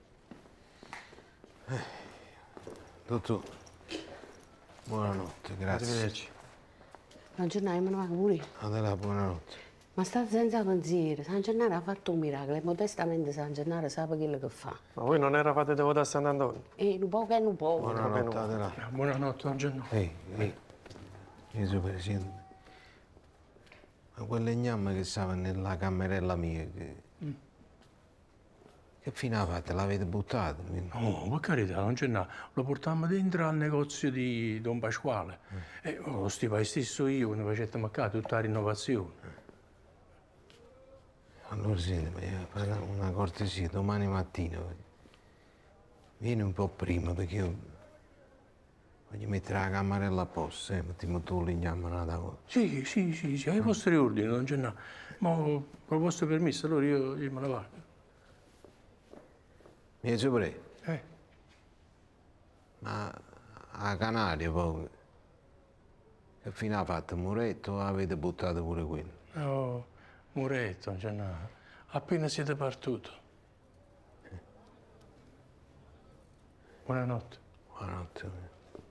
Eh, Dottore, buonanotte, grazie. Arrivederci. San Gennaro, me ne va pure io. Adela, buonanotte. Ma sta senza pensiero, San Gennaro ha fatto un miracolo e modestamente San Gennaro sa quello che fa. Ma voi non eravate devoti a Sant'Antonio? E un po' che un po'. Buonanotte, Adela. Buonanotte, Don Gennaro. Ehi, ehi, Gesù Presidente. Ma quelle gname che stavano nella camerella mia, che, Mm. che fine ha fatto? L'avete buttato? No, per carità, Don Gennaro, lo portammo dentro al negozio di Don Pasquale. E oh, lo stipai stesso io, quando facevamo a casa tutta la rinnovazione. Allora senti, ma io farò una cortesia, domani mattina vieni un po' prima perché io voglio mettere la camarella a posto, eh, mettiamo tu l'ignamma da voi. Sì, sì, sì, sì, ai vostri ordini, Don Gennaro. Ma con il vostro permesso, allora io, io me ne vado. Mi sopra? Eh. Ma a Canaria poi, che fine ha fatto? Muretto o avete buttato pure quello? Oh, Muretto, Don Gennaro, appena siete partito. Buonanotte. Buonanotte.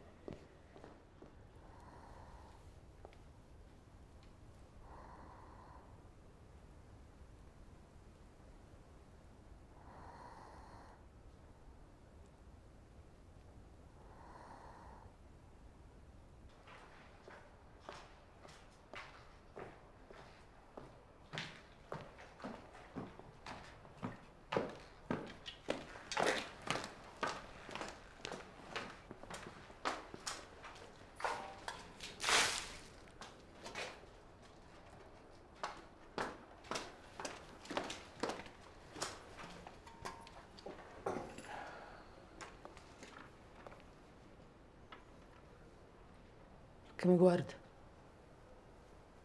Che mi guarda?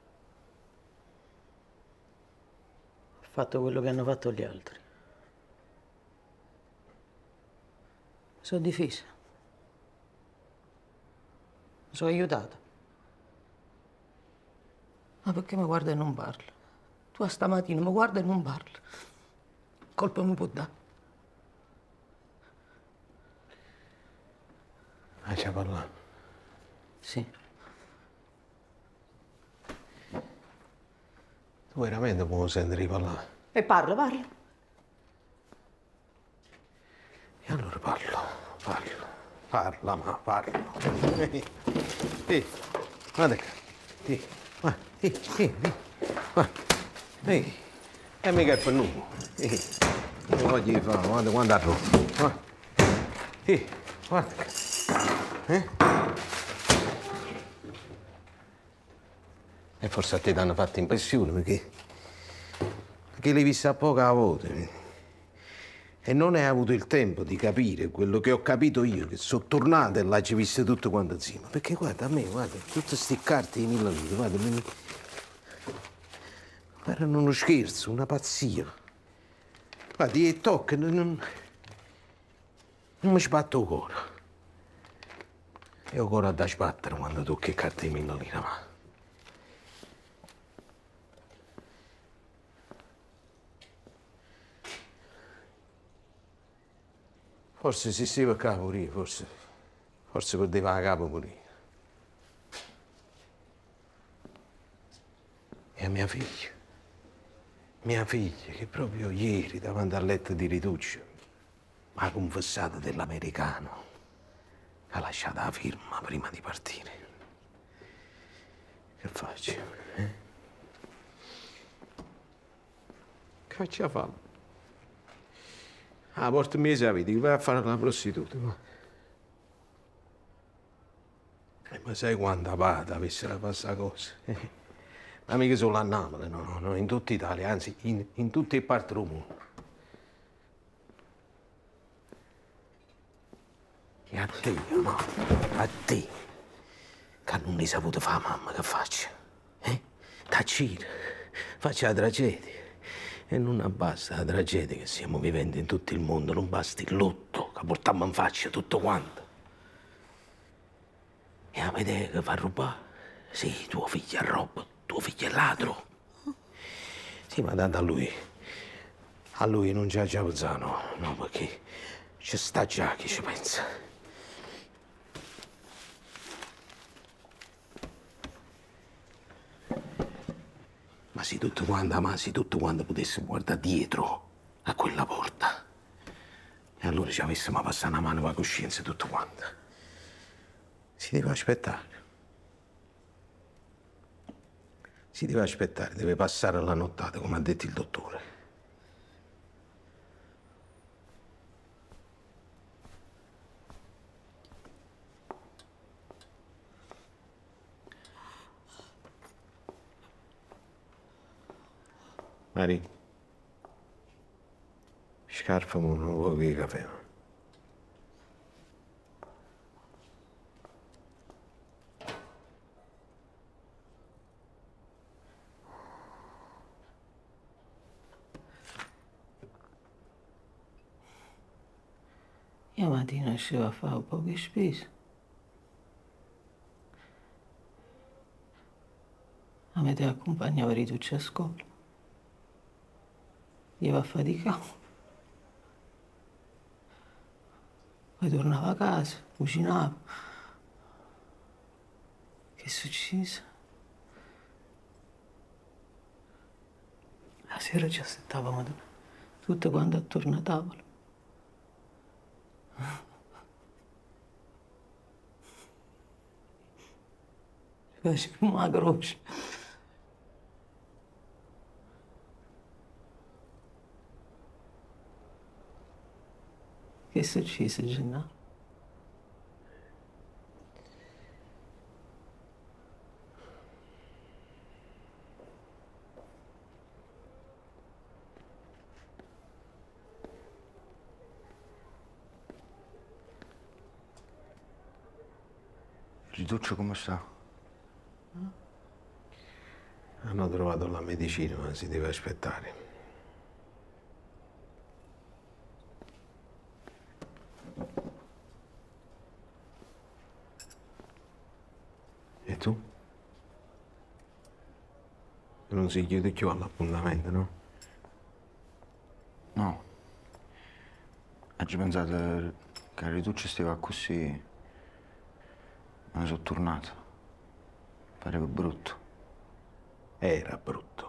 Ho fatto quello che hanno fatto gli altri. Sono difesa. Mi sono aiutata. Ma perché mi guarda e non parla? Tu a stamattina mi guarda e non parla. Colpa mi può dare. Ah, ci ha parlato? Sì. Tu veramente puoi sentire parlare? E parla, parla. E allora parlo, parlo, parla, ma parlo. Ehi, ehi, guarda qua. Ehi, guarda, ehi, ehi, ehi, guarda. Ehi, e mica è per nulla. Ehi, non voglio di fare, guarda quanto ha rotto. Guarda. Ehi, guarda qua. Eh? E forse a te ti hanno fatto impressione perché, perché l'hai vista a poca voce e non hai avuto il tempo di capire quello che ho capito io, che sono tornato e l'hai viste tutte quante insieme. Perché guarda, a me, guarda, tutte queste carte di mille lire, guarda, mi... erano uno scherzo, una pazzia. Guarda, io tocco, non, non, non mi sbatto il cuore. E ho cuore da sbattere quando tocchi carte di mille lire, ma... Forse si stava a capo pure io, forse, forse perdeva a capo pure io. E a mia figlia, mia figlia, che proprio ieri, davanti al letto di Rituccio, mi ha confessato dell'americano, che ha lasciato la firma prima di partire. Che faccio? Eh? Che faccio a fare? Ah, portami i sapiti, vai a fare la prostituta. Eh, ma sai quanta pata avesse la questa cosa? Eh, ma mica solo a Napoli, no, no, no, in tutta Italia, anzi, in, in tutte le parti del mondo. E a te, no? A te, che non hai saputo fare mamma, che faccio? Eh? Taccino, faccio la tragedia. E non basta la tragedia che stiamo vivendo in tutto il mondo, non basta il lutto che portiamo in faccia tutto quanto. E la idea che fa rubare? Sì, tuo figlio è roba, tuo figlio è ladro. Sì, ma tanto a lui, a lui non c'è già pensato, no, no, perché ci sta già chi ci pensa. Ma se tutto quanto, ma se tutto quanto potessimo guardare dietro a quella porta. E allora ci avessimo passato una mano con la coscienza tutto quanto. Si deve aspettare. Si deve aspettare, deve passare la nottata, come ha detto il dottore. Mari, scarfami un po' di caffè. Io mattina uscivo a fare un po' di spesa. A me ti accompagnava Rituccio a scuola. Io va a faticare. Poi tornavo a casa, cucinavo. Che è successo? La sera ci aspettavamo tutte quante attorno a tavola. Facevamo una croce. Che è successo, Gennaro? Rituccio come sta? Hanno trovato la medicina, ma si deve aspettare. E tu? Non si chiude più all'appuntamento, no? No. Oggi pensate che tu ci stava così. Me ne sono tornato. Pareva brutto. Era brutto.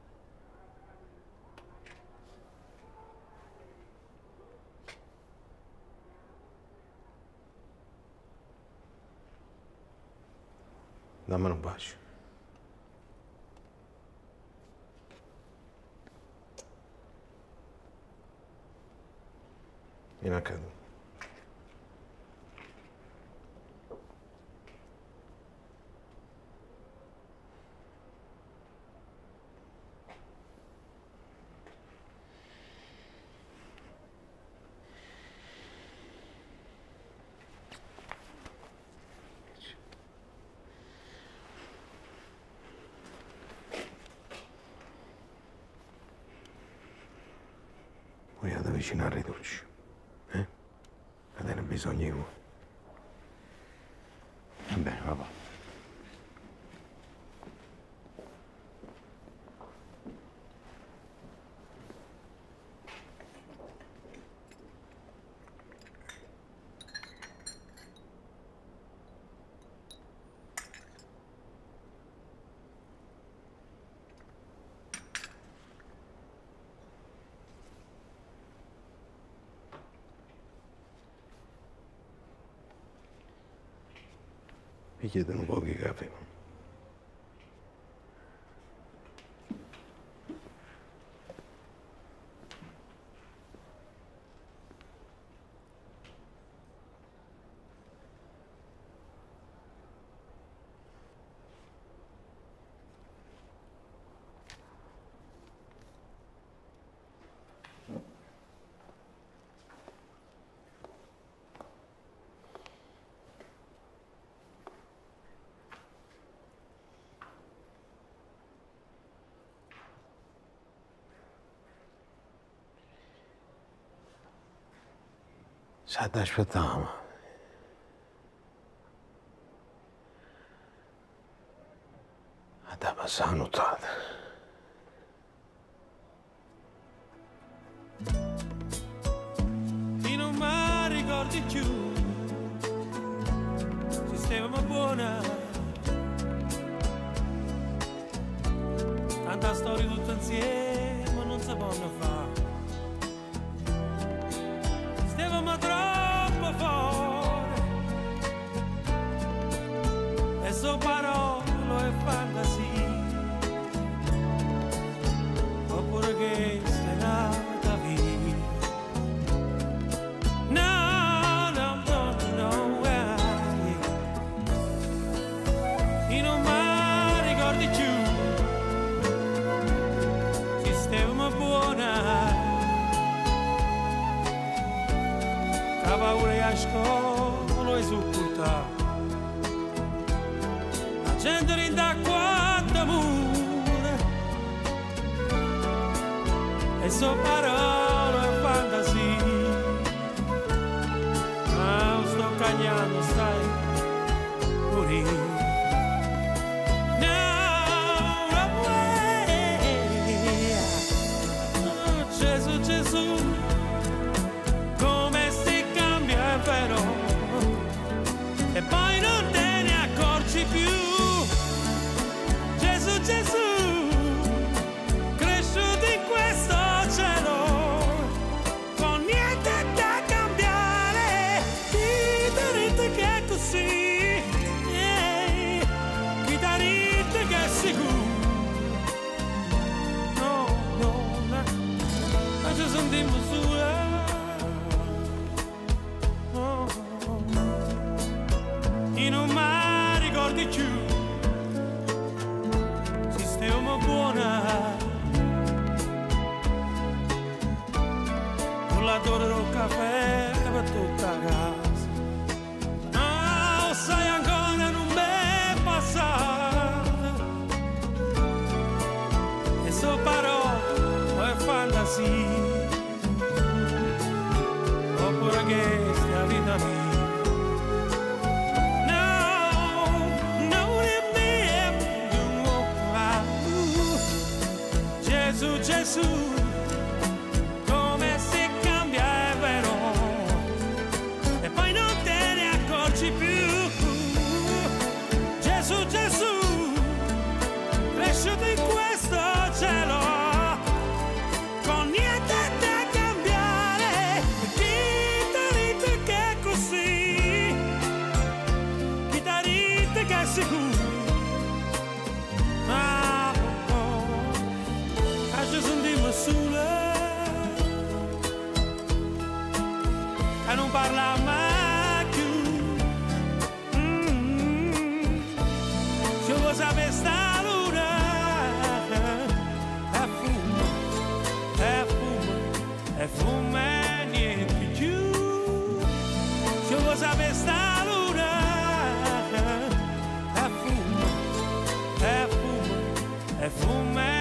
Dammene un bacio. Vieni a casa. Vogliate avvicinare i dolci, eh? Avete bisogno di voi. Va bene, papà. Mi chiedono un po' di caffè. Sai, ti aspettavamo. A te passare la nottata. E non mi ricordi più, ci stavamo buona. Tanta storia tutta insieme non si possono fare. Stavamo troppo fuori e so parole e fantasie, oppure che sei nata via. No, no, no, no, eh. E non mi ricordi più, ci stavamo buona. La paura e a scuola e supportare. La gente rinda quanto amore e so parole e fantasie. Ma ah, sto cagnando, stai morire. Gesù, Gesù, come si cambia però, e poi non te ne accorgi più. Gesù, Gesù, cresciuto in questo cielo, con niente da cambiare, ti direte che è così, yeah. vuoi sapere sta luna è fumo, è fumo, è fumo e niente più. Se vuoi sapere sta luna è fumo, è fumo, è fumo